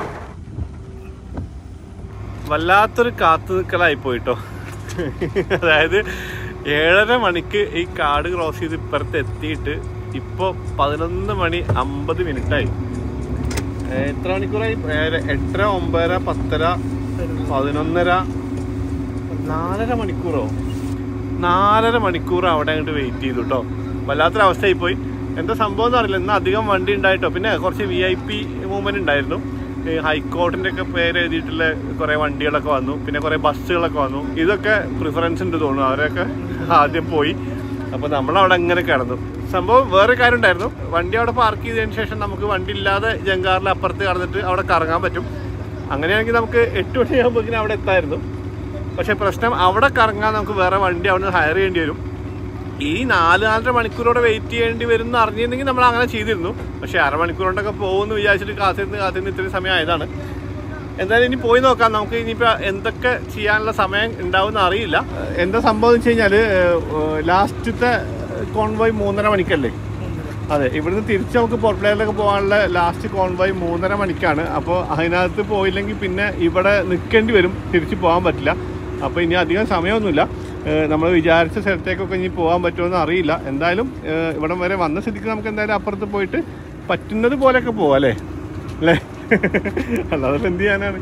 വല്ലാത്തൊരു കാത്തു നിൽക്കലായി പോയിട്ടോ. അതായത് ഏഴര മണിക്ക് ഈ കാട് ക്രോസ് ചെയ്ത് ഇപ്പുറത്ത് എത്തിയിട്ട് ഇപ്പോൾ പതിനൊന്ന് മണി അമ്പത് മിനിറ്റായി. എത്ര മണിക്കൂറായി? എട്ടര, ഒമ്പതര, പത്തര, പതിനൊന്നര, നാലര മണിക്കൂറോ? നാലര മണിക്കൂർ അവിടെ അങ്ങോട്ട് വെയിറ്റ് ചെയ്തു കേട്ടോ. വല്ലാത്തൊരവസ്ഥയായി പോയി. എന്താ സംഭവം എന്ന് അറിയില്ല. ഇന്ന് അധികം വണ്ടി ഉണ്ടായിട്ടോ. പിന്നെ കുറച്ച് വി ഐ പി മൂവ്മെന്റ് ഉണ്ടായിരുന്നു. ഹൈക്കോർട്ടിൻ്റെ ഒക്കെ പേര് എഴുതിയിട്ടുള്ള കുറേ വണ്ടികളൊക്കെ വന്നു. പിന്നെ കുറേ ബസ്സുകളൊക്കെ വന്നു. ഇതൊക്കെ പ്രിഫറൻസ് ഉണ്ട് തോന്നുന്നു. അവരൊക്കെ ആദ്യം പോയി. അപ്പോൾ നമ്മളവിടെ അങ്ങനെ കിടന്നു. സംഭവം വേറെ കാര്യം ഉണ്ടായിരുന്നു. വണ്ടി അവിടെ പാർക്ക് ചെയ്തതിന് ശേഷം നമുക്ക് വണ്ടി ഇല്ലാതെ ജങ്കാറിൽ അപ്പുറത്ത് കടന്നിട്ട് അവിടെ കറങ്ങാൻ പറ്റും. അങ്ങനെയാണെങ്കിൽ നമുക്ക് എട്ട് മണിയാകുമ്പോഴേക്കും അവിടെ എത്തായിരുന്നു. പക്ഷേ പ്രശ്നം അവിടെ കറങ്ങാൻ നമുക്ക് വേറെ വണ്ടി അവിടെ നിന്ന് ഹയർ ചെയ്യേണ്ടി വരും. ഈ നാല് നാലര മണിക്കൂറോടെ വെയിറ്റ് ചെയ്യേണ്ടി വരും എന്ന് അറിഞ്ഞിരുന്നെങ്കിൽ നമ്മൾ അങ്ങനെ ചെയ്തിരുന്നു. പക്ഷേ അരമണിക്കൂർ കൊണ്ടൊക്കെ പോകുമെന്ന് വിചാരിച്ചിട്ട് കാത്തിരുന്ന് കാത്തിരുന്ന് ഇത്രയും സമയം ആയതാണ്. എന്തായാലും ഇനി പോയി നോക്കാം. നമുക്ക് ഇനിയിപ്പോൾ എന്തൊക്കെ ചെയ്യാനുള്ള സമയം ഉണ്ടാവുമെന്ന് അറിയില്ല. എന്താ സംഭവം എന്ന് വെച്ച് കഴിഞ്ഞാൽ ലാസ്റ്റത്തെ കോൺവോയ് മൂന്നര മണിക്കല്ലേ? അതെ, ഇവിടുന്ന് തിരിച്ച് നമുക്ക് പോർട്ട് ബ്ലെയറിലേക്ക് പോകാനുള്ള ലാസ്റ്റ് കോൺവോയ് മൂന്നര മണിക്കാണ്. അപ്പോൾ അതിനകത്ത് പോയില്ലെങ്കിൽ പിന്നെ ഇവിടെ നിൽക്കേണ്ടി വരും, തിരിച്ച് പോകാൻ പറ്റില്ല. അപ്പോൾ ഇനി അധികം സമയമൊന്നുമില്ല. നമ്മൾ വിചാരിച്ച സ്ഥലത്തേക്കൊക്കെ ഇനി പോകാൻ പറ്റുമെന്ന് അറിയില്ല. എന്തായാലും ഇവിടം വരെ വന്ന സ്ഥിതിക്ക് നമുക്ക് എന്തായാലും അപ്പുറത്ത് പോയിട്ട് പറ്റുന്നത് പോലെയൊക്കെ പോവാം അല്ലേ അല്ലേ അല്ലാതെ എന്ത് ചെയ്യാനാണ്.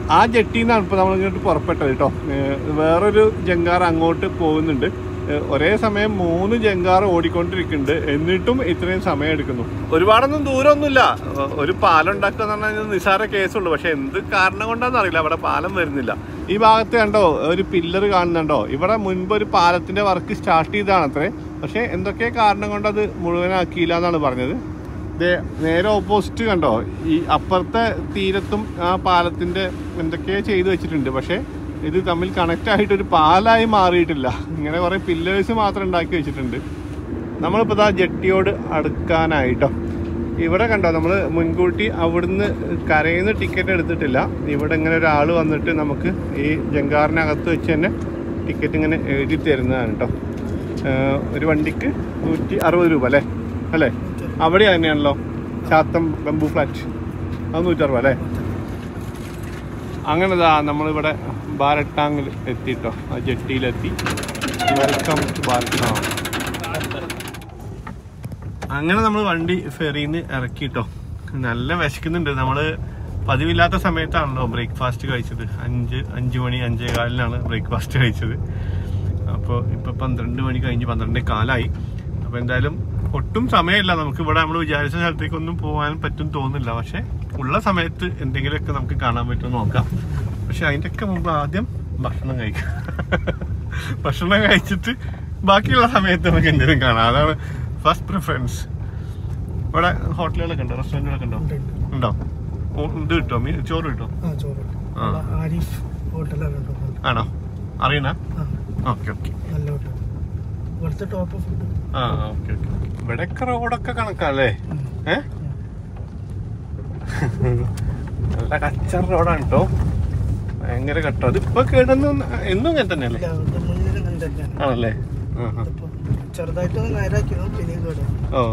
ആ ജെട്ടിയിൽ നിന്നാണ് ഇപ്പോൾ നമ്മളിങ്ങോട്ട് പുറപ്പെട്ടത് കേട്ടോ. വേറൊരു ജങ്കാർ അങ്ങോട്ട് പോകുന്നുണ്ട്. ഒരേ സമയം മൂന്ന് ജങ്കാർ ഓടിക്കൊണ്ടിരിക്കുന്നുണ്ട്. എന്നിട്ടും ഇത്രയും സമയം എടുക്കുന്നു. ഒരുപാടൊന്നും ദൂരമൊന്നുമില്ല. ഒരു പാലം ഉണ്ടാക്കുക എന്ന് പറഞ്ഞാൽ നിസ്സാര കേസുള്ളൂ. പക്ഷെ എന്ത് കാരണം കൊണ്ടാണെന്ന് അറിയില്ല അവിടെ പാലം വരുന്നില്ല. ഈ ഭാഗത്ത് കണ്ടോ ഒരു പില്ലർ കാണുന്നുണ്ടോ? ഇവിടെ മുൻപ് ഒരു പാലത്തിൻ്റെ വർക്ക് സ്റ്റാർട്ട് ചെയ്തതാണ് അത്രേ. പക്ഷേ എന്തൊക്കെ കാരണം കൊണ്ടത് മുഴുവനാക്കിയില്ല എന്നാണ് പറഞ്ഞത്. നേരെ ഓപ്പോസിറ്റ് കണ്ടോ, ഈ അപ്പുറത്തെ തീരത്തും ആ പാലത്തിൻ്റെ എന്തൊക്കെയോ ചെയ്തു വെച്ചിട്ടുണ്ട്. പക്ഷേ ഇത് തമ്മിൽ കണക്റ്റ് ആയിട്ടൊരു പാലായി മാറിയിട്ടില്ല. ഇങ്ങനെ കുറേ പില്ലേഴ്സ് മാത്രം ഉണ്ടാക്കി വെച്ചിട്ടുണ്ട്. നമ്മളിപ്പോൾ ഇതാ ജെട്ടിയോട് അടുക്കാനായിട്ടോ. ഇവിടെ കണ്ടോ നമ്മൾ മുൻകൂട്ടി അവിടുന്ന് കരയിൽ നിന്ന് ടിക്കറ്റ് എടുത്തിട്ടില്ല. ഇവിടെ ഇങ്ങനെ ഒരാൾ വന്നിട്ട് നമുക്ക് ഈ ജങ്കാറിനകത്ത് വെച്ച് തന്നെ ടിക്കറ്റ് ഇങ്ങനെ എഴുതി തരുന്നതാണ് കേട്ടോ. ഒരു വണ്ടിക്ക് നൂറ്റി അറുപത് രൂപ അല്ലേ അല്ലേ അവിടെ തന്നെയാണല്ലോ ചാത്തം ബംബു ഫ്ലാറ്റ്. അത് നൂറ്ററുപത് അല്ലേ. അങ്ങനെതാ നമ്മളിവിടെ ബാരട്ടാങ്ങിൽ എത്തിട്ടോ. ആ ജെട്ടിയിലെത്തി. Welcome to Baratang. അങ്ങനെ നമ്മൾ വണ്ടി ഫെറിയിൽ നിന്ന് ഇറക്കിട്ടോ. നല്ല വിശക്കുന്നുണ്ട്. നമ്മൾ പതിവില്ലാത്ത സമയത്താണല്ലോ ബ്രേക്ക്ഫാസ്റ്റ് കഴിച്ചത്. അഞ്ച് അഞ്ച് മണി അഞ്ചേ കാലിനാണ് ബ്രേക്ക്ഫാസ്റ്റ് കഴിച്ചത്. അപ്പോൾ ഇപ്പോൾ പന്ത്രണ്ട് മണി കഴിഞ്ഞ് പന്ത്രണ്ട് കാലായി. അപ്പോൾ എന്തായാലും ഒട്ടും സമയമില്ല നമുക്ക്. ഇവിടെ നമ്മൾ വിചാരിച്ച സ്ഥലത്തേക്കൊന്നും പോകാൻ പറ്റും തോന്നുന്നില്ല. പക്ഷെ ഉള്ള സമയത്ത് എന്തെങ്കിലുമൊക്കെ നമുക്ക് കാണാൻ പറ്റുമെന്ന് നോക്കാം. പക്ഷെ അതിൻ്റെയൊക്കെ മുമ്പ് ആദ്യം ഭക്ഷണം കഴിക്കാം. ഭക്ഷണം കഴിച്ചിട്ട് ബാക്കിയുള്ള സമയത്ത് നമുക്ക് എന്തെങ്കിലും കാണാം. അതാണ് ഫസ്റ്റ് പ്രിഫറൻസ്. ഇവിടെ ഹോട്ടലുകളൊക്കെ ഉണ്ടോ? റെസ്റ്റോറൻറ്റുകളൊക്കെ ഉണ്ടോ? ഉണ്ടോ? ഇത് കിട്ടോ? മീൻ ചോറ് കിട്ടോ? ആണോ? അറിയണ? Okay okay. ആ ഓക്കെ ഓക്കെ. ഇവിടെയൊക്കെ റോഡൊക്കെ കണക്കാല്ലേ? ഏ നല്ല കച്ചറ റോഡാണ് കേട്ടോ. ഭയങ്കര കട്ടോ. അതിപ്പോ കേടുന്ന എന്നും ഇങ്ങനെ തന്നെയല്ലേ? ആണല്ലേ? ഓ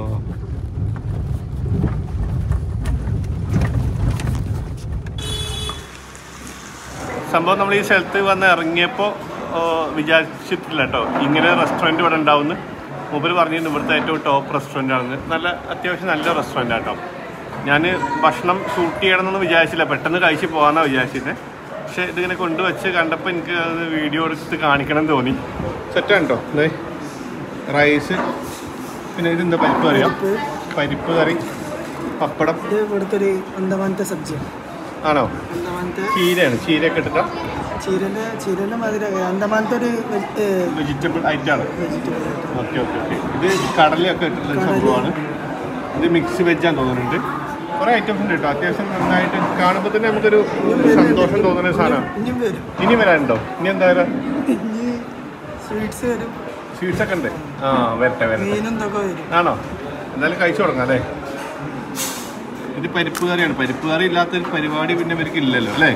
സംഭവം നമ്മൾ ഈ സ്ഥലത്ത് വന്ന് ഇറങ്ങിയപ്പോൾ വിചാരിച്ചിട്ടില്ല കേട്ടോ ഇങ്ങനെ റെസ്റ്റോറൻറ്റ് ഇവിടെ ഉണ്ടാവുമെന്ന്. മൂപ്പര് പറഞ്ഞിട്ടുണ്ട് ഇവിടുത്തെ ഏറ്റവും ടോപ്പ് റെസ്റ്റോറൻ്റ് ആണെന്ന്. നല്ല അത്യാവശ്യം നല്ല റെസ്റ്റോറൻ്റ് ആട്ടോ. ഞാൻ ഭക്ഷണം ഷൂട്ട് ചെയ്യണമെന്നൊന്നും വിചാരിച്ചില്ല. പെട്ടെന്ന് കഴിച്ച് പോകാമെന്നാണ് വിചാരിച്ചിട്ട്. പക്ഷേ ഇതിങ്ങനെ കൊണ്ടുവച്ച് കണ്ടപ്പോൾ എനിക്ക് അത് വീഡിയോ എടുത്ത് കാണിക്കണം എന്ന് തോന്നി. സെറ്റാണ് കേട്ടോ. അതെ റൈസ്, പിന്നെ ഇതെന്താ പരിപ്പ് കറിയോ? പരിപ്പ് കറി, പപ്പടം. അന്തമാനത്തെ സബ്ജിയാണ്. ആണോ? ചീരയാണ്. ചീരയൊക്കെ ഇട്ടിട്ടാ? ചീരന്റെ ചീരന്റെ മാതിരി അന്തമാനത്തെ ഒരു വെജിറ്റബിൾ ഐറ്റമാണ്. Okay okay okay. ഇത് കടലയൊക്കെ ഇട്ടിട്ടുള്ള സംഭവമാണ്. ഇത് മിക്സ് വെജാന്ന് തോന്നുന്നുണ്ട്. കുറേ ഐറ്റംസ് ഉണ്ട് കേട്ടോ. അത്യാവശ്യം നന്നായിട്ട് കാണുമ്പോൾ തന്നെ നമുക്കൊരു സന്തോഷം തോന്നുന്ന സാധനമാണ്. ഇനി വരാനുണ്ടോ? ഇനി എന്താ വരാ? സ്വീറ്റ്സ് വരും. സ്വീറ്റ്സ് ഒക്കെ ഉണ്ട്. ആ വരട്ടെ വരട്ടെ. ആണോ? എന്തായാലും കഴിച്ചു തുടങ്ങാം അല്ലേ? ഇത് പരിപ്പ് കറിയാണ്. പരിപ്പ് കറി ഇല്ലാത്തൊരു പരിപാടി പിന്നെ ഇവർക്ക് ഇല്ലല്ലോ അല്ലേ?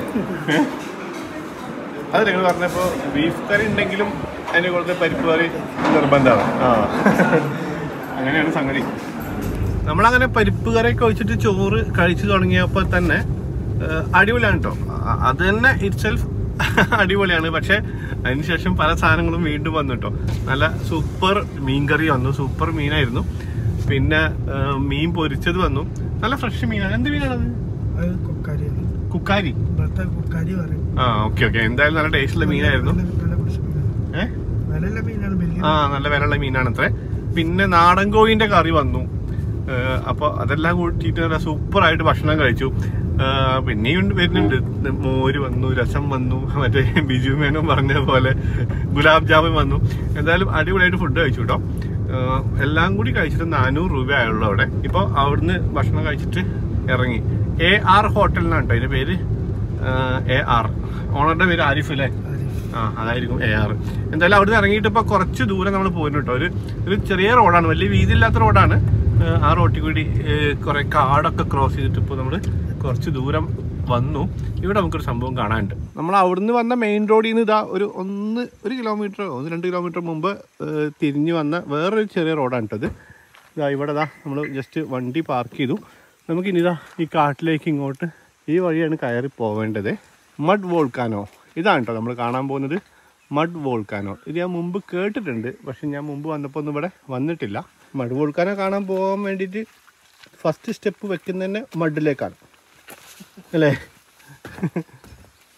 അത് നിങ്ങൾ പറഞ്ഞപ്പോൾ ബീഫ് കറി ഉണ്ടെങ്കിലും അതിന് കൂടുതൽ പരിപ്പ് കറി നിർബന്ധമാണ്. ആ അങ്ങനെയാണ് സംഗതി. നമ്മളങ്ങനെ പരിപ്പ് കറിയൊക്കെ ഒഴിച്ചിട്ട് ചോറ് കഴിച്ചു തുടങ്ങിയപ്പോൾ തന്നെ അടിപൊളിയാണ് കേട്ടോ. അത് തന്നെ ഇറ്റ് സെൽഫ് അടിപൊളിയാണ്. പക്ഷെ അതിനുശേഷം പല സാധനങ്ങളും വീണ്ടും വന്നു കേട്ടോ. നല്ല സൂപ്പർ മീൻ കറി വന്നു. സൂപ്പർ മീനായിരുന്നു. പിന്നെ മീൻ പൊരിച്ചത് വന്നു. നല്ല ഫ്രഷ് മീനാണ്. എന്ത് മീനാണത്? കുക്കാരി. ആ ഓക്കെ ഓക്കെ. എന്തായാലും നല്ല ടേസ്റ്റുള്ള മീനായിരുന്നു. ഏഹ് ആ നല്ല വിലയുള്ള മീനാണ് അത്രേ. പിന്നെ നാടൻ കോഴിന്റെ കറി വന്നു. അപ്പോൾ അതെല്ലാം കൂട്ടിയിട്ട് നല്ല സൂപ്പറായിട്ട് ഭക്ഷണം കഴിച്ചു. പിന്നെയും വരുന്നുണ്ട്. മോര് വന്നു, രസം വന്നു, മറ്റേ ബിജു മേനോൻ പറഞ്ഞ പോലെ ഗുലാബ് ജാമുൻ വന്നു. എന്തായാലും അടിപൊളിയായിട്ട് ഫുഡ് കഴിച്ചു കേട്ടോ. എല്ലാം കൂടി കഴിച്ചിട്ട് നാനൂറ് രൂപ ആയുള്ളൂ അവിടെ. ഇപ്പോൾ അവിടുന്ന് ഭക്ഷണം കഴിച്ചിട്ട് ഇറങ്ങി. എ ആർ ഹോട്ടലിനാണ് കേട്ടോ അതിൻ്റെ പേര്. എ ആർ ഓണറുടെ പേര് ആരിഫ് അല്ലേ? ആ അതായിരിക്കും എ ആർ. എന്തായാലും അവിടുന്ന് ഇറങ്ങിയിട്ട് ഇപ്പോൾ കുറച്ച് ദൂരം നമ്മൾ പോയിരുന്നു കേട്ടോ. ഒരു ഒരു ചെറിയ റോഡാണ്, വലിയ വീതിയില്ലാത്ത റോഡാണ്. ആ റോട്ടിൽ കൂടി കുറേ കാടൊക്കെ ക്രോസ് ചെയ്തിട്ട് ഇപ്പോൾ നമ്മൾ കുറച്ച് ദൂരം വന്നു. ഇവിടെ നമുക്കൊരു സംഭവം കാണാനുണ്ട്. നമ്മൾ അവിടുന്ന് വന്ന മെയിൻ റോഡിൽ നിന്ന് ഇതാ ഒരു ഒന്ന് ഒരു കിലോമീറ്റർ ഒന്ന് രണ്ട് കിലോമീറ്റർ മുമ്പ് തിരിഞ്ഞു വന്ന വേറൊരു ചെറിയ റോഡാണ് കേട്ടത്. ഇതാ ഇവിടെ ഇതാ നമ്മൾ ജസ്റ്റ് വണ്ടി പാർക്ക് ചെയ്തു. നമുക്കിനി ഇതാ ഈ കാട്ടിലേക്ക് ഇങ്ങോട്ട് ഈ വഴിയാണ് കയറി പോവേണ്ടത്. മഡ് വോൾക്കാനോ ഇതാണ് കേട്ടോ നമ്മൾ കാണാൻ പോകുന്നത്. മഡ് വോൾക്കാനോ ഇത് ഞാൻ മുമ്പ് കേട്ടിട്ടുണ്ട്. പക്ഷെ ഞാൻ മുമ്പ് വന്നപ്പോൾ ഒന്നും ഇവിടെ വന്നിട്ടില്ല. മഡ് വോൾക്കാനോ കാണാൻ പോകാൻ വേണ്ടിയിട്ട് ഫസ്റ്റ് സ്റ്റെപ്പ് വെക്കുന്നതന്നെ മഡിലേക്കാണ് അല്ലേ?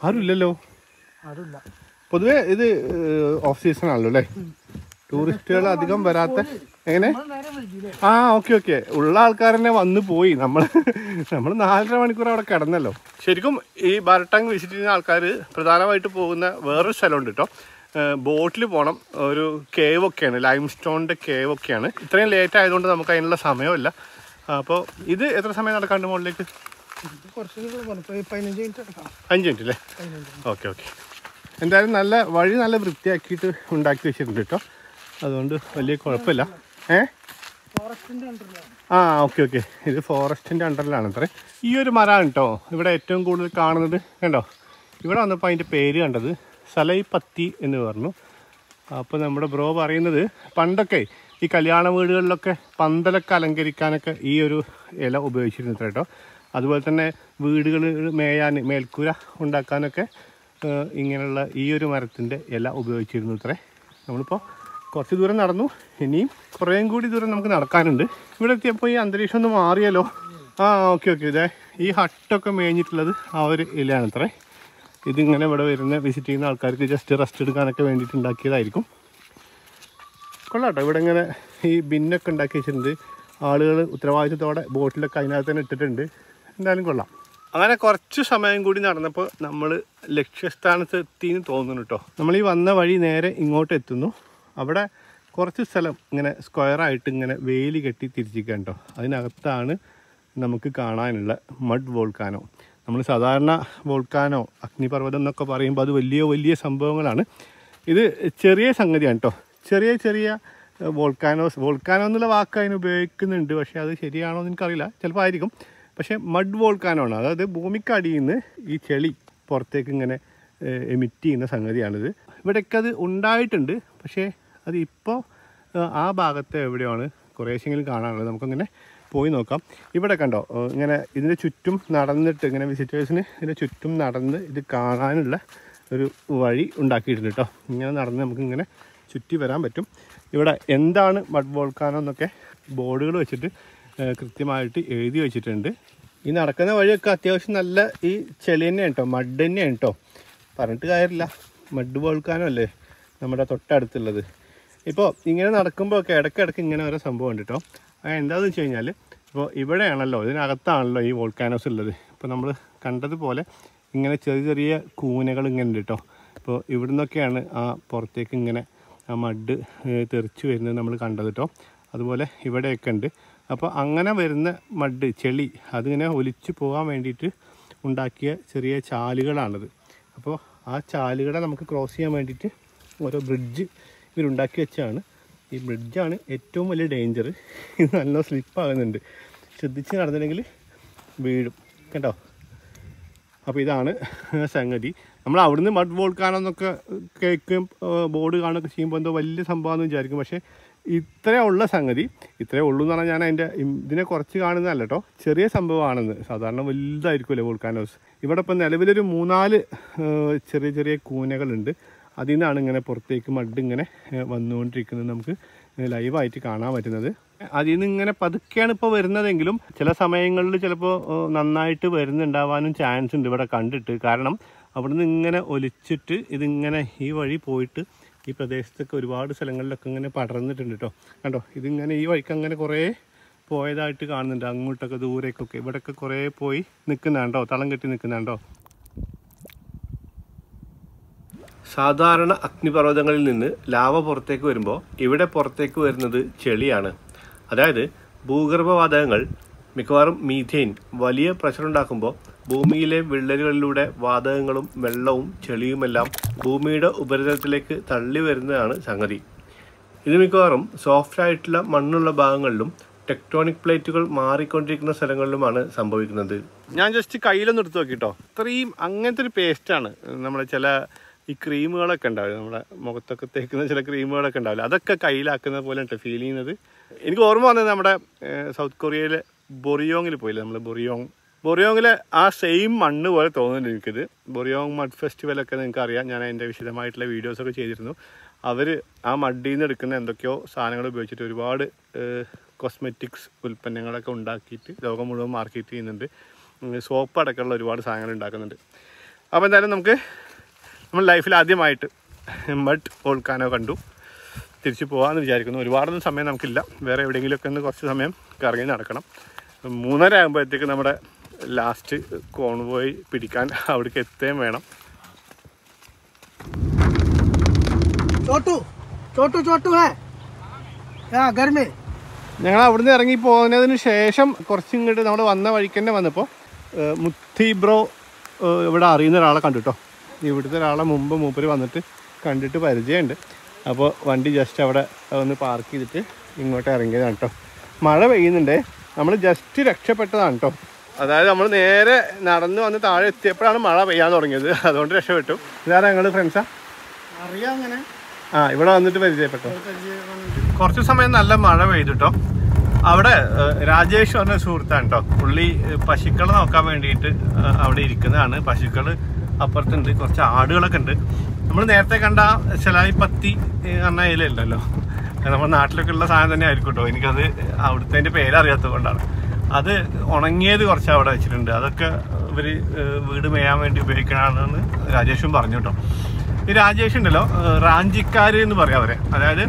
ആരുമില്ലല്ലോ. പൊതുവെ ഇത് ഓഫ് സീസൺ ആണല്ലോ അല്ലേ, ടൂറിസ്റ്റുകൾ അധികം വരാത്ത. എങ്ങനെ? ആ ഓക്കെ ഓക്കെ, ഉള്ള ആൾക്കാർ തന്നെ വന്ന് പോയി. നമ്മൾ നമ്മൾ നാലര മണിക്കൂർ അവിടെ കിടന്നല്ലോ. ശരിക്കും ഈ ബാരട്ടാങ് വിസിറ്റ് ചെയ്യുന്ന ആൾക്കാർ പ്രധാനമായിട്ട് പോകുന്ന വേറൊരു സ്ഥലമുണ്ട് കേട്ടോ. ബോട്ടിൽ പോകണം. ഒരു കേവ് ഒക്കെയാണ്, ലൈം സ്റ്റോണിൻ്റെ കേവ് ഒക്കെയാണ്. ഇത്രയും ലേറ്റ് ആയതുകൊണ്ട് നമുക്ക് അതിനുള്ള സമയമില്ല. അപ്പോൾ ഇത് എത്ര സമയം നടക്കാണ്ട് മുകളിലേക്ക്? പതിനഞ്ച് മിനിറ്റ് അഞ്ച് മിനിറ്റ് അല്ലേ? Okay okay. എന്തായാലും നല്ല വഴി നല്ല വൃത്തിയാക്കിയിട്ട് ഉണ്ടാക്കി വെച്ചിട്ടുണ്ട് കേട്ടോ, അതുകൊണ്ട് വലിയ കുഴപ്പമില്ല. ഏ ആ ഓക്കെ ഓക്കെ, ഇത് ഫോറസ്റ്റിൻ്റെ അണ്ടറിലാണ് അത്രേ. ഈ ഒരു മരമാണ് കേട്ടോ ഇവിടെ ഏറ്റവും കൂടുതൽ കാണുന്നത്. കണ്ടോ, ഇവിടെ വന്നപ്പോൾ അതിൻ്റെ പേര് കണ്ടത് സലൈപത്തി എന്ന് പറഞ്ഞു. അപ്പോൾ നമ്മുടെ ബ്രോ പറയുന്നത് പണ്ടൊക്കെ ഈ കല്യാണ വീടുകളിലൊക്കെ പന്തലൊക്കെ അലങ്കരിക്കാനൊക്കെ ഈ ഒരു ഇല ഉപയോഗിച്ചിരുന്നു കേട്ടോ. അതുപോലെ തന്നെ വീടുകൾ മേയാൻ മേൽക്കൂര ഉണ്ടാക്കാനൊക്കെ ഇങ്ങനെയുള്ള ഈ ഒരു മരത്തിൻ്റെ ഇല ഉപയോഗിച്ചിരുന്നു അത്രേ. നമ്മളിപ്പോൾ കുറച്ച് ദൂരം നടന്നു, ഇനിയും കുറേയും കൂടി ദൂരം നമുക്ക് നടക്കാനുണ്ട്. ഇവിടെ എത്തിയപ്പോൾ ഈ അന്തരീക്ഷം ഒന്ന് മാറിയല്ലോ. ആ ഓക്കെ ഓക്കെ, ഇതേ ഈ ഹട്ടൊക്കെ മേഞ്ഞിട്ടുള്ളത് ആ ഒരു ഇലയാണ് അത്രേ. ഇതിങ്ങനെ ഇവിടെ വരുന്ന വിസിറ്റ് ചെയ്യുന്ന ആൾക്കാർക്ക് ജസ്റ്റ് റെസ്റ്റ് എടുക്കാനൊക്കെ വേണ്ടിയിട്ട് ഉണ്ടാക്കിയതായിരിക്കും. കൊള്ളാം കേട്ടോ. ഇവിടെ ഇങ്ങനെ ഈ ബിന്നൊക്കെ ഉണ്ടാക്കി വെച്ചിട്ടുണ്ട്. ആളുകൾ ഉത്തരവാദിത്തത്തോടെ ബോട്ടിലൊക്കെ അതിനകത്ത് തന്നെ ഇട്ടിട്ടുണ്ട്. എന്തായാലും കൊള്ളാം. അങ്ങനെ കുറച്ച് സമയം കൂടി നടന്നപ്പോൾ നമ്മൾ ലക്ഷ്യസ്ഥാനത്ത് എത്തിയെന്ന് തോന്നുന്നു കേട്ടോ. നമ്മൾ ഈ വന്ന വഴി നേരെ ഇങ്ങോട്ട് എത്തുന്നു. അവിടെ കുറച്ച് സ്ഥലം ഇങ്ങനെ സ്ക്വയറായിട്ട് ഇങ്ങനെ വേലി കെട്ടി തിരിച്ചിരിക്കുക കേട്ടോ. അതിനകത്താണ് നമുക്ക് കാണാനുള്ള മഡ് വോൾക്കാനോ. നമ്മൾ സാധാരണ വോൾക്കാനോ അഗ്നിപർവ്വതം എന്നൊക്കെ പറയുമ്പോൾ അത് വലിയ വലിയ സംഭവങ്ങളാണ്. ഇത് ചെറിയ സംഗതിയാണ് കേട്ടോ. ചെറിയ ചെറിയ വോൾക്കാനോസ്. വോൾക്കാനോ എന്നുള്ള വാക്ക് അതിന് ഉപയോഗിക്കുന്നുണ്ട്, പക്ഷേ അത് ശരിയാണോ എന്ന് എനിക്കറിയില്ല, ചിലപ്പോൾ ആയിരിക്കും. പക്ഷേ മഡ് വോൾക്കാനോ ആണ്, അതായത് ഭൂമിക്കടിയിൽ നിന്ന് ഈ ചെളി പുറത്തേക്ക് ഇങ്ങനെ എമിറ്റ് ചെയ്യുന്ന സംഗതിയാണിത്. ഇവിടെയൊക്കെ അത് ഉണ്ടായിട്ടുണ്ട്, പക്ഷേ അത് ഇപ്പോൾ ആ ഭാഗത്ത് എവിടെയാണ് കുറേശ്ശെങ്കിലും കാണാനുള്ളത്. നമുക്കങ്ങനെ പോയി നോക്കാം. ഇവിടെ കണ്ടോ ഇങ്ങനെ ഇതിൻ്റെ ചുറ്റും നടന്നിട്ട് ഇങ്ങനെ വിസിറ്റേഴ്സിന് ഇതിൻ്റെ ചുറ്റും നടന്ന് ഇത് കാണാനുള്ള ഒരു വഴി ഉണ്ടാക്കിയിട്ടുണ്ട് കേട്ടോ. ഇങ്ങനെ നടന്ന് നമുക്കിങ്ങനെ ചുറ്റി വരാൻ പറ്റും. ഇവിടെ എന്താണ് മഡ് വോൾക്കാനോ എന്നൊക്കെ ബോർഡുകൾ വെച്ചിട്ട് കൃത്യമായിട്ട് എഴുതി വെച്ചിട്ടുണ്ട്. ഈ നടക്കുന്ന വഴിയൊക്കെ അത്യാവശ്യം നല്ല ഈ ചെളി തന്നെയാണ് കേട്ടോ, മഡ് തന്നെയാണ് കേട്ടോ. പറഞ്ഞിട്ട് കാര്യമില്ല, മഡ് വോൾക്കാനോ അല്ലേ നമ്മുടെ തൊട്ടടുത്തുള്ളത്. ഇപ്പോൾ ഇങ്ങനെ നടക്കുമ്പോഴൊക്കെ ഇടയ്ക്കിടയ്ക്ക് ഇങ്ങനെ ഓരോ സംഭവം ഉണ്ട് കേട്ടോ. എന്താണെന്ന് വെച്ച് കഴിഞ്ഞാൽ ഇപ്പോൾ ഇവിടെയാണല്ലോ, ഇതിനകത്താണല്ലോ ഈ വോൾക്കാനോസ് ഉള്ളത്. ഇപ്പോൾ നമ്മൾ കണ്ടതുപോലെ ഇങ്ങനെ ചെറിയ ചെറിയ കൂനകൾ ഇങ്ങനെ ഉണ്ട് കേട്ടോ. ഇപ്പോൾ ഇവിടെ നിന്നൊക്കെയാണ് ആ പുറത്തേക്ക് ഇങ്ങനെ ആ മഡ് തെറിച്ച് വരുന്നത് നമ്മൾ കണ്ടത് കേട്ടോ. അതുപോലെ ഇവിടെയൊക്കെ ഉണ്ട്. അപ്പോൾ അങ്ങനെ വരുന്ന മഡ് ചെളി അതിങ്ങനെ ഒലിച്ച് പോകാൻ വേണ്ടിയിട്ട് ഉണ്ടാക്കിയ ചെറിയ ചാലുകളാണിത്. അപ്പോൾ ആ ചാലുകളെ നമുക്ക് ക്രോസ് ചെയ്യാൻ വേണ്ടിയിട്ട് ഓരോ ബ്രിഡ്ജ് ഇവരുണ്ടാക്കി വെച്ചാണ്. ഈ ബ്രിഡ്ജാണ് ഏറ്റവും വലിയ ഡേഞ്ചർ. ഇത് നല്ല സ്ലിപ്പാകുന്നുണ്ട്, ശ്രദ്ധിച്ച് നടന്നില്ലെങ്കിൽ വീഴും കേട്ടോ. അപ്പോൾ ഇതാണ് സംഗതി. നമ്മൾ അവിടുന്ന് മഡ് വോൾക്കാനോ എന്നൊക്കെ കേൾക്കുകയും ബോർഡ് കാണുകയൊക്കെ ചെയ്യുമ്പോൾ എന്തോ വലിയ സംഭവമാണെന്ന് വിചാരിക്കും. പക്ഷേ ഇത്രയേ ഉള്ള സംഗതി, ഇത്രയേ ഉള്ളൂ എന്ന് പറഞ്ഞാൽ ഞാൻ അതിൻ്റെ ഇതിനെ കുറച്ച് കാണുന്നതല്ല കേട്ടോ, ചെറിയ സംഭവമാണെന്ന്. സാധാരണ വലുതായിരിക്കുമല്ലോ വോൾക്കാനോസ്. ഇവിടെ ഇപ്പം നിലവിലൊരു മൂന്നാല് ചെറിയ ചെറിയ കൂനകളുണ്ട്. അതിൽ നിന്നാണ് ഇങ്ങനെ പുറത്തേക്ക് മഡ് ഇങ്ങനെ വന്നുകൊണ്ടിരിക്കുന്നത്, നമുക്ക് ലൈവായിട്ട് കാണാൻ പറ്റുന്നത്. അതിൽ നിന്ന് ഇങ്ങനെ പതുക്കെയാണ് ഇപ്പോൾ വരുന്നതെങ്കിലും ചില സമയങ്ങളിൽ ചിലപ്പോൾ നന്നായിട്ട് വരുന്നുണ്ടാവാനും ചാൻസ് ഉണ്ട് ഇവിടെ കണ്ടിട്ട്. കാരണം അവിടുന്ന് ഇങ്ങനെ ഒലിച്ചിട്ട് ഇതിങ്ങനെ ഈ വഴി പോയിട്ട് ഈ പ്രദേശത്തൊക്കെ ഒരുപാട് സ്ഥലങ്ങളിലൊക്കെ ഇങ്ങനെ പടർന്നിട്ടുണ്ട് കേട്ടോ. കണ്ടോ, ഇതിങ്ങനെ ഈ വഴിക്ക് അങ്ങനെ കുറേ പോയതായിട്ട് കാണുന്നുണ്ട്. അങ്ങോട്ടൊക്കെ ദൂരേക്കൊക്കെ ഇവിടെയൊക്കെ കുറേ പോയി നിൽക്കുന്നുണ്ടോ, തളം കെട്ടി നിൽക്കുന്നുണ്ടോ. സാധാരണ അഗ്നിപർവ്വതങ്ങളിൽ നിന്ന് ലാവ പുറത്തേക്ക് വരുമ്പോൾ ഇവിടെ പുറത്തേക്ക് വരുന്നത് ചെളിയാണ്. അതായത് ഭൂഗർഭവാതകങ്ങൾ മിക്കവാറും മീഥെയിൻ വലിയ പ്രഷർ ഉണ്ടാക്കുമ്പോൾ ഭൂമിയിലെ വിള്ളലുകളിലൂടെ വാതകങ്ങളും വെള്ളവും ചെളിയുമെല്ലാം ഭൂമിയുടെ ഉപരിതലത്തിലേക്ക് തള്ളി വരുന്നതാണ് സംഗതി. ഇത് മിക്കവാറും സോഫ്റ്റ് ആയിട്ടുള്ള മണ്ണുള്ള ഭാഗങ്ങളിലും ടെക്ടോണിക് പ്ലേറ്റുകൾ മാറിക്കൊണ്ടിരിക്കുന്ന സ്ഥലങ്ങളിലുമാണ് സംഭവിക്കുന്നത്. ഞാൻ ജസ്റ്റ് കയ്യിലൊന്നും എടുത്ത് നോക്കിട്ടോ, ഇത്രയും അങ്ങനത്തെ ഒരു പേസ്റ്റാണ് നമ്മുടെ ചില ഈ ക്രീമുകളൊക്കെ ഉണ്ടാവില്ല, നമ്മുടെ മുഖത്തൊക്കെ തേക്കുന്ന ചില ക്രീമുകളൊക്കെ ഉണ്ടാവില്ല, അതൊക്കെ കയ്യിലാക്കുന്ന പോലെ ഉണ്ട് ഫീൽ ചെയ്യുന്നത്. എനിക്ക് ഓർമ്മ വന്നത് നമ്മുടെ സൗത്ത് കൊറിയയിലെ ബൊറിയോങ്ങിൽ പോയില്ലേ, നമ്മൾ ബൊറിയോങ് ബൊറിയോങ്ങിലെ ആ സെയിം മണ്ണ് പോലെ തോന്നുന്നുണ്ട് എനിക്കിത്. ബൊറിയോങ് മഡ് ഫെസ്റ്റിവലൊക്കെ നിങ്ങൾക്ക് അറിയാം, ഞാൻ അതിൻ്റെ വിശദമായിട്ടുള്ള വീഡിയോസൊക്കെ ചെയ്തിരുന്നു. അവർ ആ മഡിൽ നിന്ന് എടുക്കുന്ന എന്തൊക്കെയോ സാധനങ്ങൾ ഉപയോഗിച്ചിട്ട് ഒരുപാട് കോസ്മെറ്റിക്സ് ഉൽപ്പന്നങ്ങളൊക്കെ ഉണ്ടാക്കിയിട്ട് ലോകം മുഴുവൻ മാർക്കറ്റ് ചെയ്യുന്നുണ്ട്. സോപ്പ് അടക്കമുള്ള ഒരുപാട് സാധനങ്ങൾ ഉണ്ടാക്കുന്നുണ്ട്. അപ്പോൾ എന്തായാലും നമുക്ക് നമ്മൾ ലൈഫിൽ ആദ്യമായിട്ട് മഡ് വോൾക്കാനോ കണ്ടു. തിരിച്ചു പോകാമെന്ന് വിചാരിക്കുന്നു. ഒരുപാടൊന്നും സമയം നമുക്കില്ല. വേറെ എവിടെയെങ്കിലുമൊക്കെ ഒന്ന് കുറച്ച് സമയം കറങ്ങി നടക്കണം. മൂന്നര ആകുമ്പോഴത്തേക്ക് നമ്മുടെ ലാസ്റ്റ് കോൺവോയ് പിടിക്കാൻ അവിടേക്ക് എത്തുകയും വേണം. ഞങ്ങൾ അവിടുന്ന് ഇറങ്ങി പോകുന്നതിന് ശേഷം കുറച്ചിങ്ങോട്ട് നമ്മൾ വന്ന വഴിക്ക് തന്നെ വന്നപ്പോൾ മുത്തി ബ്രോ ഇവിടെ അറിയുന്ന ഒരാളെ കണ്ടു കേട്ടോ. ഇവിടുത്തെ ഒരാളെ മുമ്പ് മൂപ്പര് വന്നിട്ട് കണ്ടിട്ട് പരിചയമുണ്ട്. അപ്പോൾ വണ്ടി ജസ്റ്റ് അവിടെ ഒന്ന് പാർക്ക് ചെയ്തിട്ട് ഇങ്ങോട്ട് ഇറങ്ങിയതാണ് കേട്ടോ. മഴ പെയ്യുന്നുണ്ട്. നമ്മൾ ജസ്റ്റ് രക്ഷപ്പെട്ടതാണ് കേട്ടോ. അതായത് നമ്മൾ നേരെ നടന്ന് വന്ന് താഴെ എത്തിയപ്പോഴാണ് മഴ പെയ്യാൻ തുടങ്ങിയത്. അതുകൊണ്ട് രക്ഷപ്പെട്ടു. ഇതാണ് ഞങ്ങൾ ഫ്രണ്ട്സാ അറിയാം അങ്ങനെ. ആ ഇവിടെ വന്നിട്ട് പരിചയപ്പെട്ടു. കുറച്ച് സമയം നല്ല മഴ പെയ്തിട്ടോ. അവിടെ രാജേഷ് പറഞ്ഞ സുഹൃത്താണ് കേട്ടോ. പുള്ളി പശുക്കളെ നോക്കാൻ വേണ്ടിയിട്ട് അവിടെ ഇരിക്കുന്നതാണ്. പശുക്കൾ അപ്പുറത്തുണ്ട്, കുറച്ച് ആടുകളൊക്കെ ഉണ്ട്. നമ്മൾ നേരത്തെ കണ്ട ശലായി പത്തി പറഞ്ഞ ഇലയുണ്ടല്ലോ, നമ്മുടെ നാട്ടിലൊക്കെ ഉള്ള സാധനം തന്നെ ആയിരിക്കും കേട്ടോ. എനിക്കത് അവിടുത്തെ അതിൻ്റെ പേരറിയാത്തത് കൊണ്ടാണ്. അത് ഉണങ്ങിയത് കുറച്ച് അവിടെ വെച്ചിട്ടുണ്ട്. അതൊക്കെ ഇവർ വീട് മേയാൻ വേണ്ടി ഉപയോഗിക്കണമെന്ന് രാജേഷും പറഞ്ഞു കേട്ടോ. ഈ രാജേഷ് ഉണ്ടല്ലോ, റാഞ്ചിക്കാർ എന്ന് പറയാം അവരെ. അതായത്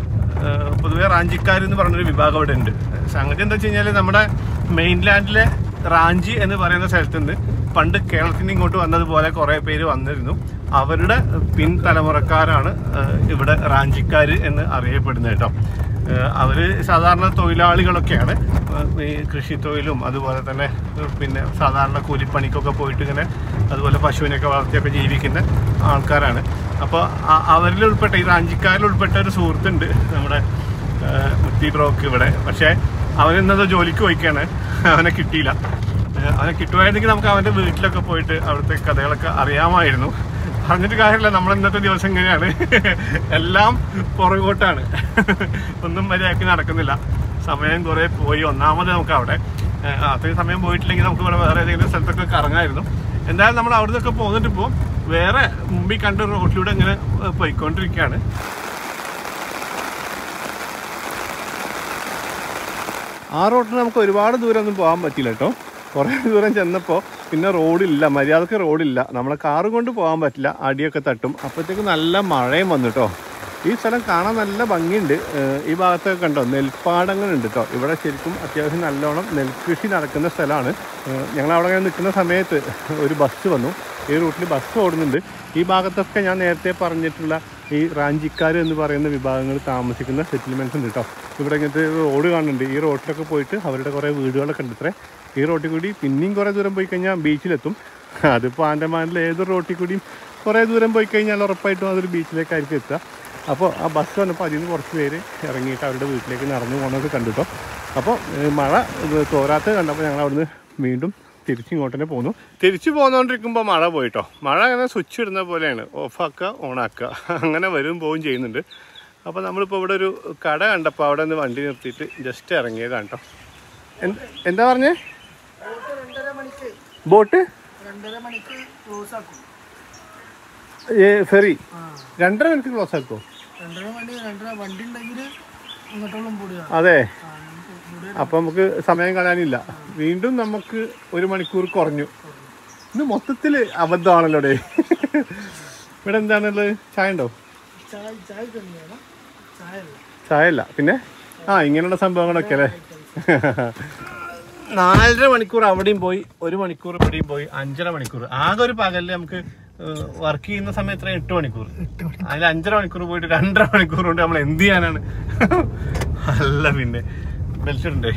പൊതുവെ റാഞ്ചിക്കാർ എന്ന് പറഞ്ഞൊരു വിഭാഗം അവിടെ ഉണ്ട്. സംഗതി എന്താ വെച്ച് കഴിഞ്ഞാൽ നമ്മുടെ മെയിൻലാൻഡിലെ റാഞ്ചി എന്ന് പറയുന്ന സ്ഥലത്ത് നിന്ന് പണ്ട് കേരളത്തിന് ഇങ്ങോട്ട് വന്നതുപോലെ കുറേ പേര് വന്നിരുന്നു. അവരുടെ പിൻതലമുറക്കാരാണ് ഇവിടെ റാഞ്ചിക്കാർ എന്ന് അറിയപ്പെടുന്നത് കേട്ടോ. അവർ സാധാരണ തൊഴിലാളികളൊക്കെയാണ്. ഈ കൃഷി തൊഴിലും അതുപോലെ തന്നെ പിന്നെ സാധാരണ കൂലിപ്പണിക്കൊക്കെ പോയിട്ട് ഇങ്ങനെ അതുപോലെ പശുവിനൊക്കെ വളർത്തിയൊക്കെ ജീവിക്കുന്ന ആൾക്കാരാണ്. അപ്പോൾ അവരിൽ ഉൾപ്പെട്ട ഈ റാഞ്ചിക്കാരിൽ ഉൾപ്പെട്ട ഒരു സുഹൃത്തുണ്ട് നമ്മുടെ മുത്തി ബ്രോക്ക് ഇവിടെ. പക്ഷേ അവനെന്നത് ജോലിക്ക് പോയിക്കാണ്, അവനെ കിട്ടിയില്ല. അവനെ കിട്ടുമായിരുന്നെങ്കിൽ നമുക്ക് അവൻ്റെ വീട്ടിലൊക്കെ പോയിട്ട് അവിടുത്തെ കഥകളൊക്കെ അറിയാമായിരുന്നു. പറഞ്ഞിട്ട് കാര്യമില്ല, നമ്മൾ ഇന്നത്തെ ദിവസം ഇങ്ങനെയാണ്, എല്ലാം പുറകോട്ടാണ്, ഒന്നും മര്യാദയ്ക്ക് നടക്കുന്നില്ല. സമയം കുറേ പോയി. ഒന്നാമത് നമുക്ക് അവിടെ അത്രയും സമയം പോയിട്ടില്ലെങ്കിൽ നമുക്ക് ഇവിടെ വേറെ ഏതെങ്കിലും സ്ഥലത്തൊക്കെ കറങ്ങായിരുന്നു. എന്തായാലും നമ്മൾ അവിടെ നിന്നൊക്കെ പോന്നിട്ട് ഇപ്പോൾ വേറെ മുമ്പിൽ കണ്ട റോഡിലൂടെ ഇങ്ങനെ പോയിക്കൊണ്ടിരിക്കുകയാണ്. ആ റോഡിൽ നമുക്ക് ഒരുപാട് ദൂരം ഒന്നും പോകാൻ പറ്റില്ല കേട്ടോ. കുറേ ദൂരം ചെന്നപ്പോൾ പിന്നെ റോഡില്ല, മര്യാദക്ക് റോഡില്ല. നമ്മളെ കാറ് കൊണ്ട് പോകാൻ പറ്റില്ല, അടിയൊക്കെ തട്ടും. അപ്പോഴത്തേക്ക് നല്ല മഴയും വന്നു കേട്ടോ. ഈ സ്ഥലം കാണാൻ നല്ല ഭംഗിയുണ്ട്. ഈ ഭാഗത്തൊക്കെ കണ്ടോ നെൽപ്പാടങ്ങളുണ്ട് കേട്ടോ. ഇവിടെ ശരിക്കും അത്യാവശ്യം നല്ലോണം നെൽകൃഷി നടക്കുന്ന സ്ഥലമാണ്. ഞങ്ങളവിടെ അങ്ങനെ നിൽക്കുന്ന സമയത്ത് ഒരു ബസ് വന്നു. ഈ റൂട്ടിൽ ബസ് ഓടുന്നുണ്ട്. ഈ ഭാഗത്തൊക്കെ ഞാൻ നേരത്തെ പറഞ്ഞിട്ടുള്ള ഈ റാഞ്ചിക്കാർ എന്ന് പറയുന്ന വിഭാഗങ്ങൾ താമസിക്കുന്ന സെറ്റിൽമെൻറ്റ്സ് ഉണ്ട് കേട്ടോ. ഇവിടെ ഇങ്ങനത്തെ റോഡ് കാണുന്നുണ്ട്. ഈ റോഡിലൊക്കെ പോയിട്ട് അവരുടെ കുറേ വീടുകളൊക്കെ ഉണ്ട്. ഇത്രേ ഈ റോട്ടിൽ കൂടി പിന്നെയും കുറേ ദൂരം പോയി കഴിഞ്ഞാൽ ബീച്ചിലെത്തും. അതിപ്പോൾ ആൻഡമാനിലെ ഏതൊരു റോട്ടിൽ കൂടിയും കുറേ ദൂരം പോയി കഴിഞ്ഞാൽ ഉറപ്പായിട്ടും അതൊരു ബീച്ചിലേക്കായിരിക്കും എത്തുക. അപ്പോൾ ആ ബസ് വന്നപ്പോൾ അതിൽ നിന്ന് കുറച്ച് പേര് ഇറങ്ങിയിട്ട് അവരുടെ വീട്ടിലേക്ക് നടന്നു പോകുന്നതൊക്കെ കണ്ടിട്ടോ. അപ്പോൾ മഴ തോരാത്ത കണ്ടപ്പോൾ ഞങ്ങൾ അവിടുന്ന് വീണ്ടും തിരിച്ചിങ്ങോട്ട് തന്നെ പോന്നു. തിരിച്ചു പോന്നുകൊണ്ടിരിക്കുമ്പോൾ മഴ പോയിട്ടോ. മഴ അങ്ങനെ സ്വിച്ച് ഇടുന്ന പോലെയാണ്, ഓഫാക്കുക ഓണാക്കുക, അങ്ങനെ വരും പോവും ചെയ്യുന്നുണ്ട്. അപ്പോൾ നമ്മളിപ്പോൾ ഇവിടെ ഒരു കട കണ്ടപ്പോൾ അവിടെ നിന്ന് വണ്ടി നിർത്തിയിട്ട് ജസ്റ്റ് ഇറങ്ങിയതാണ് കേട്ടോ. എന്താ പറഞ്ഞേ? ബോട്ട് ഫെറി രണ്ടര മണിക്ക് ക്ലോസ് ആക്കോ? അതെ. അപ്പം നമുക്ക് സമയം കളയാനില്ല. വീണ്ടും നമുക്ക് ഒരു മണിക്കൂർ കുറഞ്ഞു. ഇന്ന് മൊത്തത്തിൽ അബദ്ധമാണല്ലോ ഡേ. ഇവിടെ എന്താണുള്ളത്? ചായ ഉണ്ടോ? ചായ അല്ല പിന്നെ ആ ഇങ്ങനെയുള്ള സംഭവങ്ങളൊക്കെ അല്ലേ. നാലര മണിക്കൂർ അവിടെയും പോയി, ഒരു മണിക്കൂർ ഇവിടെയും പോയി, അഞ്ചര മണിക്കൂർ. ആകെ ഒരു പകലിൽ നമുക്ക് വർക്ക് ചെയ്യുന്ന സമയത്ത് എട്ട് മണിക്കൂർ. അതിൽ അഞ്ചര മണിക്കൂർ പോയിട്ട് രണ്ടര മണിക്കൂർ കൊണ്ട് നമ്മൾ എന്ത് ചെയ്യാനാണ്? അല്ല പിന്നെ ബെൽറ്റുണ്ടേ.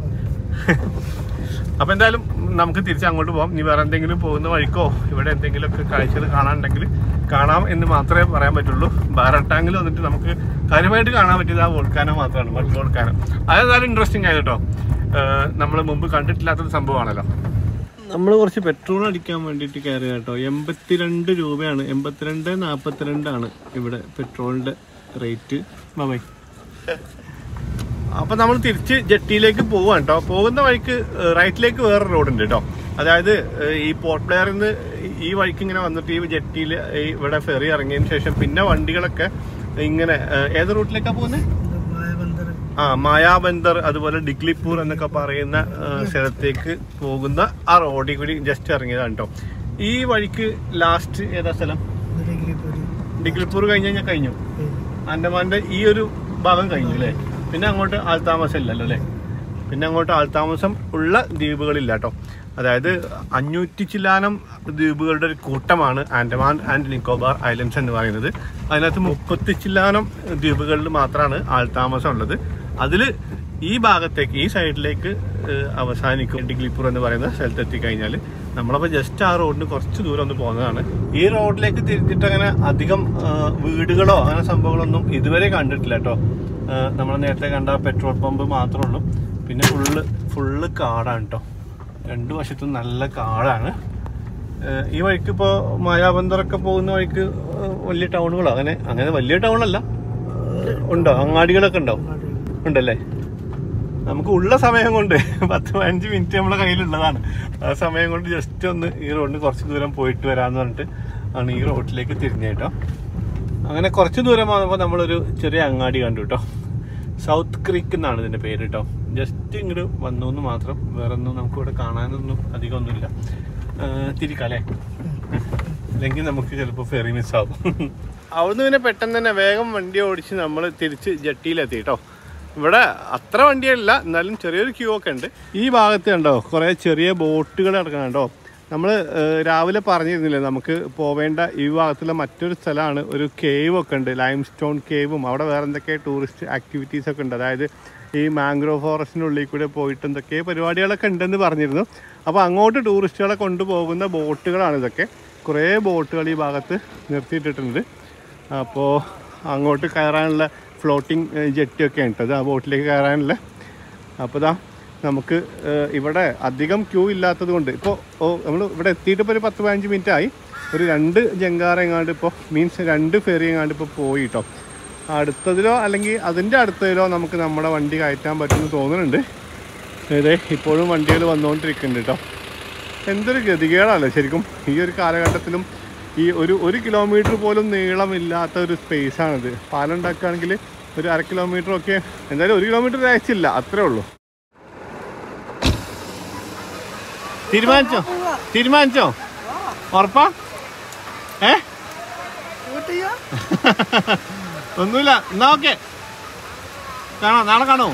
അപ്പം എന്തായാലും നമുക്ക് തിരിച്ച് അങ്ങോട്ട് പോകാം. ഇനി വേറെ എന്തെങ്കിലും പോകുന്ന വഴിക്കോ ഇവിടെ എന്തെങ്കിലുമൊക്കെ കാഴ്ചകൾ കാണാനുണ്ടെങ്കിൽ കാണാം എന്ന് മാത്രമേ പറയാൻ പറ്റുള്ളൂ. ബാരട്ടാങ്കിൽ വന്നിട്ട് നമുക്ക് കാര്യമായിട്ട് കാണാൻ പറ്റിയത് ആ വോൾക്കാനോ മാത്രമാണ്, മഡ് വോൾക്കാനോ. അതെന്തായാലും ഇൻട്രസ്റ്റിംഗ് ആയി കേട്ടോ. നമ്മൾ മുമ്പ് കണ്ടിട്ടില്ലാത്തൊരു സംഭവമാണല്ലോ. നമ്മൾ കുറച്ച് പെട്രോൾ അടിക്കാൻ വേണ്ടിയിട്ട് കയറി കേട്ടോ. എൺപത്തിരണ്ട് രൂപയാണ്, എൺപത്തിരണ്ട് നാൽപ്പത്തിരണ്ടാണ് ഇവിടെ പെട്രോളിൻ്റെ റേറ്റ്. ബൈ. അപ്പം നമ്മൾ തിരിച്ച് ജെട്ടിയിലേക്ക് പോവാണ് കേട്ടോ. പോകുന്ന വഴിക്ക് റൈറ്റിലേക്ക് വേറെ റോഡുണ്ട് കേട്ടോ. അതായത് ഈ പോർട്ട് ബ്ലെയറിൽ നിന്ന് ഈ വഴിക്ക് ഇങ്ങനെ വന്നിട്ട് ഈ ജെട്ടിയിൽ ഇവിടെ ഫെറി ഇറങ്ങിയതിന് ശേഷം പിന്നെ വണ്ടികളൊക്കെ ഇങ്ങനെ ഏത് റൂട്ടിലേക്കാണ് പോകുന്നത്? ആ മായാബന്ദർ അതുപോലെ ഡിഗ്ലിപ്പൂർ എന്നൊക്കെ പറയുന്ന സ്ഥലത്തേക്ക് പോകുന്ന ആ റോഡിൽ കൂടി ജസ്റ്റ് ഇറങ്ങിയതാണ് കേട്ടോ. ഈ വഴിക്ക് ലാസ്റ്റ് ഏതാ സ്ഥലം? ഡിഗ്രിപ്പൂർ കഴിഞ്ഞ് കഴിഞ്ഞാൽ കഴിഞ്ഞു. ആൻഡമാന്റെ ഈ ഒരു ഭാഗം കഴിഞ്ഞു അല്ലേ? പിന്നെ അങ്ങോട്ട് ആൾതാമസം ഇല്ലല്ലോ അല്ലേ? പിന്നെ അങ്ങോട്ട് ആൾതാമസം ഉള്ള ദ്വീപുകളില്ല കേട്ടോ. അതായത് അഞ്ഞൂറ്റി ചില്ലാനം ദ്വീപുകളുടെ ഒരു കൂട്ടമാണ് ആൻഡമാൻ ആൻഡ് നിക്കോബാർ ഐലൻഡ്സ് എന്ന് പറയുന്നത്. അതിനകത്ത് മുപ്പത്തി ചില്ലാനം ദ്വീപുകളിൽ മാത്രമാണ് ആൾതാമസം ഉള്ളത്. അതിൽ ഈ ഭാഗത്തേക്ക് ഈ സൈഡിലേക്ക് അവസാനിക്കും ഡിഗ്ലിപ്പൂർ എന്ന് പറയുന്ന സ്ഥലത്ത് എത്തിക്കഴിഞ്ഞാൽ നമ്മളപ്പോൾ ജസ്റ്റ് ആ റോഡിന് കുറച്ച് ദൂരം ഒന്ന് പോകുന്നതാണ്. ഈ റോഡിലേക്ക് തിരിച്ചിട്ട് അങ്ങനെ അധികം വീടുകളോ അങ്ങനെ സംഭവങ്ങളൊന്നും ഇതുവരെ കണ്ടിട്ടില്ല കേട്ടോ. നമ്മൾ നേരത്തെ കണ്ട പെട്രോൾ പമ്പ് മാത്രമേ ഉള്ളൂ. പിന്നെ ഫുള്ള് ഫുള്ള് കാടാണ് കേട്ടോ. രണ്ടു വശത്തും നല്ല കാടാണ്. ഈ വഴിക്ക് ഇപ്പോൾ മായാബന്ദറൊക്കെ പോകുന്ന വഴിക്ക് വലിയ ടൗണുകളോ അങ്ങനെ അങ്ങനെ വലിയ ടൗണല്ല, ഉണ്ടോ? അങ്ങാടികളൊക്കെ ഉണ്ടാവും, ഉണ്ടല്ലേ? നമുക്ക് ഉള്ള സമയം കൊണ്ട് പത്ത് പതിനഞ്ച് മിനിറ്റ് നമ്മളെ കയ്യിലുള്ളതാണ്. ആ സമയം കൊണ്ട് ജസ്റ്റ് ഒന്ന് ഈ റോഡിന് കുറച്ച് ദൂരം പോയിട്ട് വരാമെന്ന് പറഞ്ഞിട്ട് ആണ് ഈ റോഡിലേക്ക് തിരിഞ്ഞ കേട്ടോ. അങ്ങനെ കുറച്ച് ദൂരം വന്നപ്പോൾ നമ്മളൊരു ചെറിയ അങ്ങാടി കണ്ടു കേട്ടോ. സൗത്ത് ക്രീക്ക് എന്നാണ് ഇതിൻ്റെ പേര് കേട്ടോ. ജസ്റ്റ് ഇങ്ങോട്ട് വന്നു എന്ന് മാത്രം, വേറെ ഒന്നും നമുക്ക് ഇവിടെ കാണാനൊന്നും അധികം ഒന്നുമില്ല. തിരിക്കല്ലേ, അല്ലെങ്കിൽ നമുക്ക് ചിലപ്പോൾ ഫെറി മിസ്സാവും. അവിടുന്ന് പിന്നെ പെട്ടെന്ന് തന്നെ വേഗം വണ്ടി ഓടിച്ച് നമ്മൾ തിരിച്ച് ജട്ടിയിലെത്തി കേട്ടോ. ഇവിടെ അത്ര വണ്ടിയല്ല, എന്നാലും ചെറിയൊരു ക്യൂ ഒക്കെ ഉണ്ട്. ഈ ഭാഗത്ത് കണ്ടോ കുറേ ചെറിയ ബോട്ടുകൾ കിടക്കണം കേട്ടോ. നമ്മൾ രാവിലെ പറഞ്ഞിരുന്നില്ലേ നമുക്ക് പോവേണ്ട ഈ ഭാഗത്തുള്ള മറ്റൊരു സ്ഥലമാണ്. ഒരു കേവ് ഒക്കെ ഉണ്ട്, ലൈം സ്റ്റോൺ കേവും. അവിടെ വേറെ എന്തൊക്കെ ടൂറിസ്റ്റ് ആക്ടിവിറ്റീസ് ഒക്കെ ഉണ്ട്. അതായത് ഈ മാംഗ്രോവ് ഫോറസ്റ്റിനുള്ളിൽ കൂടെ പോയിട്ട് എന്തൊക്കെ പരിപാടികളൊക്കെ ഉണ്ടെന്ന് പറഞ്ഞിരുന്നു. അപ്പോൾ അങ്ങോട്ട് ടൂറിസ്റ്റുകളെ കൊണ്ടുപോകുന്ന ബോട്ടുകളാണ് ഇതൊക്കെ. കുറേ ബോട്ടുകൾ ഈ ഭാഗത്ത് നിർത്തിയിട്ടിട്ടുണ്ട്. അപ്പോൾ അങ്ങോട്ട് കയറാനുള്ള ഫ്ലോട്ടിങ് ജെട്ടിയൊക്കെ ഉണ്ട് അത് ആ ബോട്ടിലേക്ക് കയറാനുള്ള. അപ്പോൾ ഇതാ നമുക്ക് ഇവിടെ അധികം ക്യൂ ഇല്ലാത്തത് കൊണ്ട് ഇപ്പോൾ നമ്മൾ ഇവിടെ എത്തിയിട്ട് ഇപ്പോൾ ഒരു പത്ത് പതിനഞ്ച് മിനിറ്റ് ആയി. ഒരു രണ്ട് ജങ്കാറ എങ്ങാണ്ട് ഇപ്പോൾ മീൻസ് രണ്ട് ഫെറി എങ്ങാണ്ട് ഇപ്പോൾ പോയി കേട്ടോ. അടുത്തതിലോ അല്ലെങ്കിൽ അതിൻ്റെ അടുത്തതിലോ നമുക്ക് നമ്മുടെ വണ്ടി കയറ്റാൻ പറ്റുമെന്ന് തോന്നുന്നുണ്ട്. അതെ, ഇപ്പോഴും വണ്ടികൾ വന്നുകൊണ്ടിരിക്കുന്നുണ്ട് കേട്ടോ. എന്തൊരു ഗതികേടാണല്ലോ ശരിക്കും ഈ ഒരു കാലഘട്ടത്തിലും. ഈ ഒരു ഒരു കിലോമീറ്റർ പോലും നീളമില്ലാത്ത ഒരു സ്പേസാണിത്. പാലം ഉണ്ടാക്കുകയാണെങ്കിൽ ഒരു അര കിലോമീറ്ററൊക്കെ, എന്തായാലും ഒരു കിലോമീറ്റർ അയച്ചില്ല, അത്രേ ഉള്ളൂ. തീരുമാനിച്ചോ തീരുമാനിച്ചോ ഉറപ്പാ? ഏ ഒന്നുമില്ല, എന്നാ ഓക്കെ, കാണാം, നാളെ കാണോ?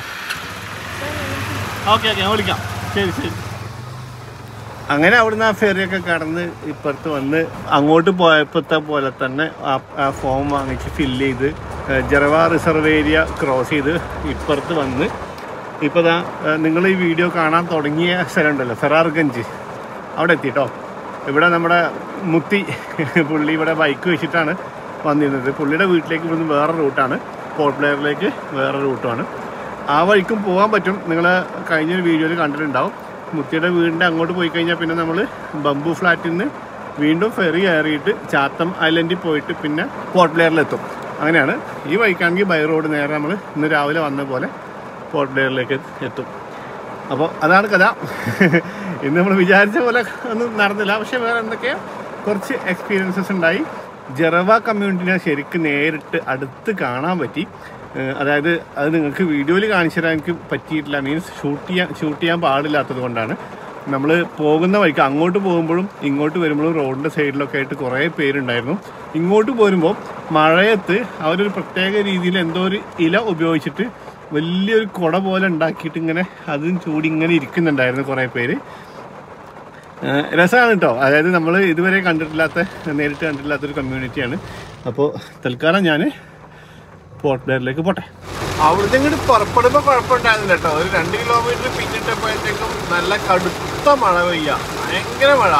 ഓക്കെ ഓക്കെ, ഞാൻ വിളിക്കാം. ശരി ശരി. അങ്ങനെ അവിടുന്ന് ആ ഫെറിയൊക്കെ കടന്ന് ഇപ്പുറത്ത് വന്ന് അങ്ങോട്ട് പോയപ്പോഴത്തെ പോലെ തന്നെ ആ ഫോം വാങ്ങിച്ച് ഫില്ല് ചെയ്ത് ജറവ റിസർവ് ഏരിയ ക്രോസ് ചെയ്ത് ഇപ്പുറത്ത് വന്ന് ഇപ്പോൾ ദാ നിങ്ങൾ ഈ വീഡിയോ കാണാൻ തുടങ്ങിയ സ്ഥലം ഉണ്ടല്ലോ ഫെറാർഗഞ്ച്, അവിടെ എത്തിട്ടോ. ഇവിടെ നമ്മുടെ മുത്തി പുള്ളി ഇവിടെ ബൈക്ക് വെച്ചിട്ടാണ് വന്നിരുന്നത്. പുള്ളിയുടെ വീട്ടിലേക്ക് ഇവിടുന്ന് വേറെ റൂട്ടാണ്, പോർട്ട് ബ്ലെയറിലേക്ക് വേറെ റൂട്ടുമാണ്. ആ വഴിക്കും പോകാൻ പറ്റും. നിങ്ങൾ കഴിഞ്ഞൊരു വീഡിയോയിൽ കണ്ടിട്ടുണ്ടാവും. മുത്തിയുടെ വീടിൻ്റെ അങ്ങോട്ട് പോയി കഴിഞ്ഞാൽ പിന്നെ നമ്മൾ ബംബു ഫ്ലാറ്റിൽ നിന്ന് വീണ്ടും ഫെറി കയറിയിട്ട് ചാത്തം ഐലൻഡിൽ പോയിട്ട് പിന്നെ പോർട്ട് ബ്ലെയറിലെത്തും. അങ്ങനെയാണ്. ഈ വഴിക്കാണെങ്കിൽ ബൈ റോഡ് നേരെ നമ്മൾ ഇന്ന് രാവിലെ വന്ന പോലെ പോർട്ട് ബ്ലെയറിലേക്ക് എത്തും. അപ്പോൾ അതാണ് കഥ. ഇന്ന് നമ്മൾ വിചാരിച്ച പോലെ ഒന്നും നടന്നില്ല, പക്ഷേ വേറെ എന്തൊക്കെയോ കുറച്ച് എക്സ്പീരിയൻസസ് ഉണ്ടായി. ജറവ കമ്മ്യൂണിറ്റിനെ ശരിക്കും നേരിട്ട് അടുത്ത് കാണാൻ പറ്റി. അതായത് അത് നിങ്ങൾക്ക് വീഡിയോയിൽ കാണിച്ചു തരാൻ എനിക്ക് പറ്റിയിട്ടില്ല. മീൻസ് ഷൂട്ട് ചെയ്യാൻ ഷൂട്ട് ചെയ്യാൻ പാടില്ലാത്തത് കൊണ്ടാണ്. നമ്മൾ പോകുന്ന വഴിക്ക് അങ്ങോട്ട് പോകുമ്പോഴും ഇങ്ങോട്ട് വരുമ്പോഴും റോഡിൻ്റെ സൈഡിലൊക്കെ ആയിട്ട് കുറേ പേരുണ്ടായിരുന്നു. ഇങ്ങോട്ട് പോരുമ്പോൾ മഴയത്ത് അവരൊരു പ്രത്യേക രീതിയിൽ എന്തോ ഒരു ഇല ഉപയോഗിച്ചിട്ട് വലിയൊരു കുട പോലെ ഉണ്ടാക്കിയിട്ട് ഇങ്ങനെ അതും ചൂടി ഇങ്ങനെ ഇരിക്കുന്നുണ്ടായിരുന്നു കുറേ പേര്. രസമാണ് കേട്ടോ. അതായത് നമ്മൾ ഇതുവരെ കണ്ടിട്ടില്ലാത്ത, നേരിട്ട് കണ്ടിട്ടില്ലാത്തൊരു കമ്മ്യൂണിറ്റിയാണ്. അപ്പോൾ തൽക്കാലം ഞാൻ പോർട്ട് ബ്ലെയറിലേക്ക് പോട്ടെ. അവിടുന്ന് ഇങ്ങോട്ട് പുറപ്പെടുമ്പോൾ കുഴപ്പമുണ്ടായിരുന്നില്ല കേട്ടോ. ഒരു രണ്ട് കിലോമീറ്റർ പിന്നിട്ടപ്പോഴത്തേക്കും നല്ല കടുത്ത മഴ പെയ്യുക, ഭയങ്കര മഴ.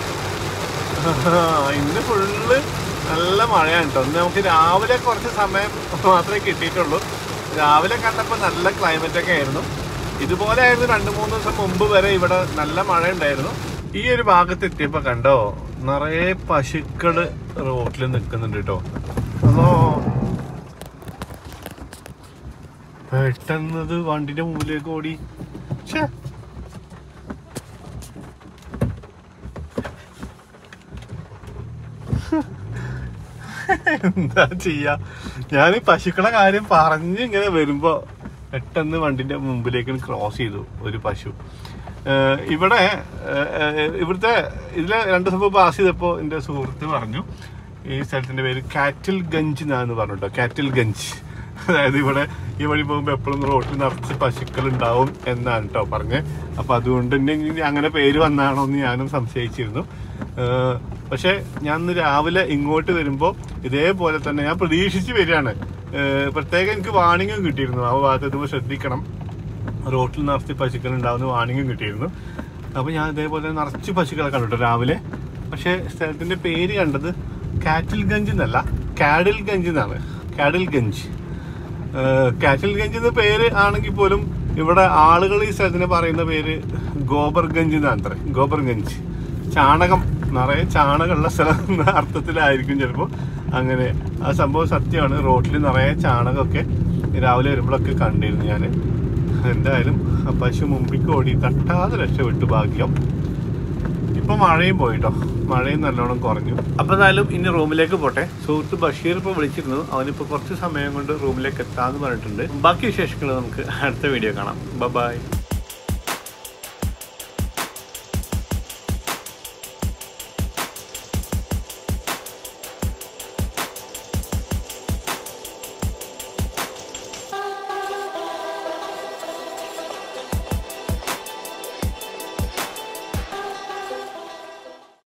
ഇന്ന് ഫുള്ള് നല്ല മഴയാണ് കേട്ടോ. ഇന്ന് നമുക്ക് രാവിലെ കുറച്ച് സമയം മാത്രമേ കിട്ടിയിട്ടുള്ളൂ. രാവിലെ കണ്ടപ്പോൾ നല്ല ക്ലൈമറ്റൊക്കെ ആയിരുന്നു. ഇതുപോലെ ആയിരുന്നു രണ്ട് മൂന്ന് ദിവസം മുമ്പ് വരെ ഇവിടെ നല്ല മഴ ഉണ്ടായിരുന്നു. ഈ ഒരു ഭാഗത്ത് എത്തിയപ്പോൾ കണ്ടോ നിറയെ പശുക്കള് റോട്ടിൽ നിൽക്കുന്നുണ്ട് കേട്ടോ. അതോ പെട്ടെന്നത് വണ്ടിന്റെ മുമ്പിലേക്ക് ഓടി. എന്താ ചെയ്യാ, ഞാൻ പശുക്കളെ കാര്യം പറഞ്ഞ് ഇങ്ങനെ വരുമ്പോ പെട്ടെന്ന് വണ്ടിന്റെ മുമ്പിലേക്ക് ക്രോസ് ചെയ്തു ഒരു പശു. ഇവിടെ ഇവിടുത്തെ ഇതിലെ രണ്ട് സംഭവം പാസ് ചെയ്തപ്പോൾ എൻ്റെ സുഹൃത്ത് പറഞ്ഞു ഈ സ്ഥലത്തിൻ്റെ പേര് കാറ്റിൽ ഗഞ്ച് എന്നാന്ന് പറഞ്ഞു കേട്ടോ. കാറ്റിൽ ഗഞ്ച്, അതായത് ഇവിടെ ഈ വഴി പോകുമ്പോൾ എപ്പോഴും റോട്ടിൽ നിറച്ച് പശുക്കൾ ഉണ്ടാവും എന്നാണ് കേട്ടോ പറഞ്ഞത്. അപ്പോൾ അതുകൊണ്ട് തന്നെ ഇനി അങ്ങനെ പേര് വന്നാണോ എന്ന് ഞാനും സംശയിച്ചിരുന്നു. പക്ഷേ ഞാൻ ഇന്ന് രാവിലെ ഇങ്ങോട്ട് വരുമ്പോൾ ഇതേപോലെ തന്നെ ഞാൻ പ്രതീക്ഷിച്ച് വരികയാണ്. പ്രത്യേകം എനിക്ക് വാണിംഗും കിട്ടിയിരുന്നു, ആ ഭാഗത്ത് എത്തുമ്പോൾ ശ്രദ്ധിക്കണം, റോട്ടിൽ നിറച്ച് പശുക്കൾ ഉണ്ടാവുന്ന വാണിംഗും കിട്ടിയിരുന്നു. അപ്പോൾ ഞാൻ ഇതേപോലെ നിറച്ച് പശുക്കളെ കണ്ടിട്ടോ രാവിലെ. പക്ഷേ സ്ഥലത്തിൻ്റെ പേര് കണ്ടത് കാറ്റിൽ ഗഞ്ച് എന്നല്ല, കാഡിൽ ഗഞ്ച് എന്നാണ്. കാഡിൽ ഗഞ്ച് കാറ്റിൽ ഗഞ്ച് എന്ന പേര് ആണെങ്കിൽ പോലും ഇവിടെ ആളുകൾ ഈ സ്ഥലത്തിന് പറയുന്ന പേര് ഗോബർ ഗഞ്ച് എന്നാണ് അത്ര. ഗോബർ ഗഞ്ച്, ചാണകം നിറയെ ചാണകമുള്ള സ്ഥലം എന്ന അർത്ഥത്തിലായിരിക്കും ചിലപ്പോൾ. അങ്ങനെ ആ സംഭവം സത്യമാണ്. റോട്ടിൽ നിറയെ ചാണകമൊക്കെ രാവിലെ വരുമ്പോഴൊക്കെ കണ്ടിരുന്നു ഞാൻ. എന്തായാലും ആ പശു മുമ്പിക്ക് ഓടി തട്ടാതെ രക്ഷപ്പെട്ടു, ഭാഗ്യം. ഇപ്പൊ മഴയും പോയിട്ടോ, മഴയും നല്ലോണം കുറഞ്ഞു. അപ്പൊ എന്തായാലും ഇനി റൂമിലേക്ക് പോട്ടെ. സുഹൃത്ത് ബഷീർ ഇപ്പൊ വിളിച്ചിരുന്നു, അവനിപ്പോ കുറച്ച് സമയം കൊണ്ട് റൂമിലേക്ക് എത്താന്ന് പറഞ്ഞിട്ടുണ്ട്. ബാക്കി വിശേഷങ്ങൾ നമുക്ക് അടുത്ത വീഡിയോ കാണാം. ബൈ.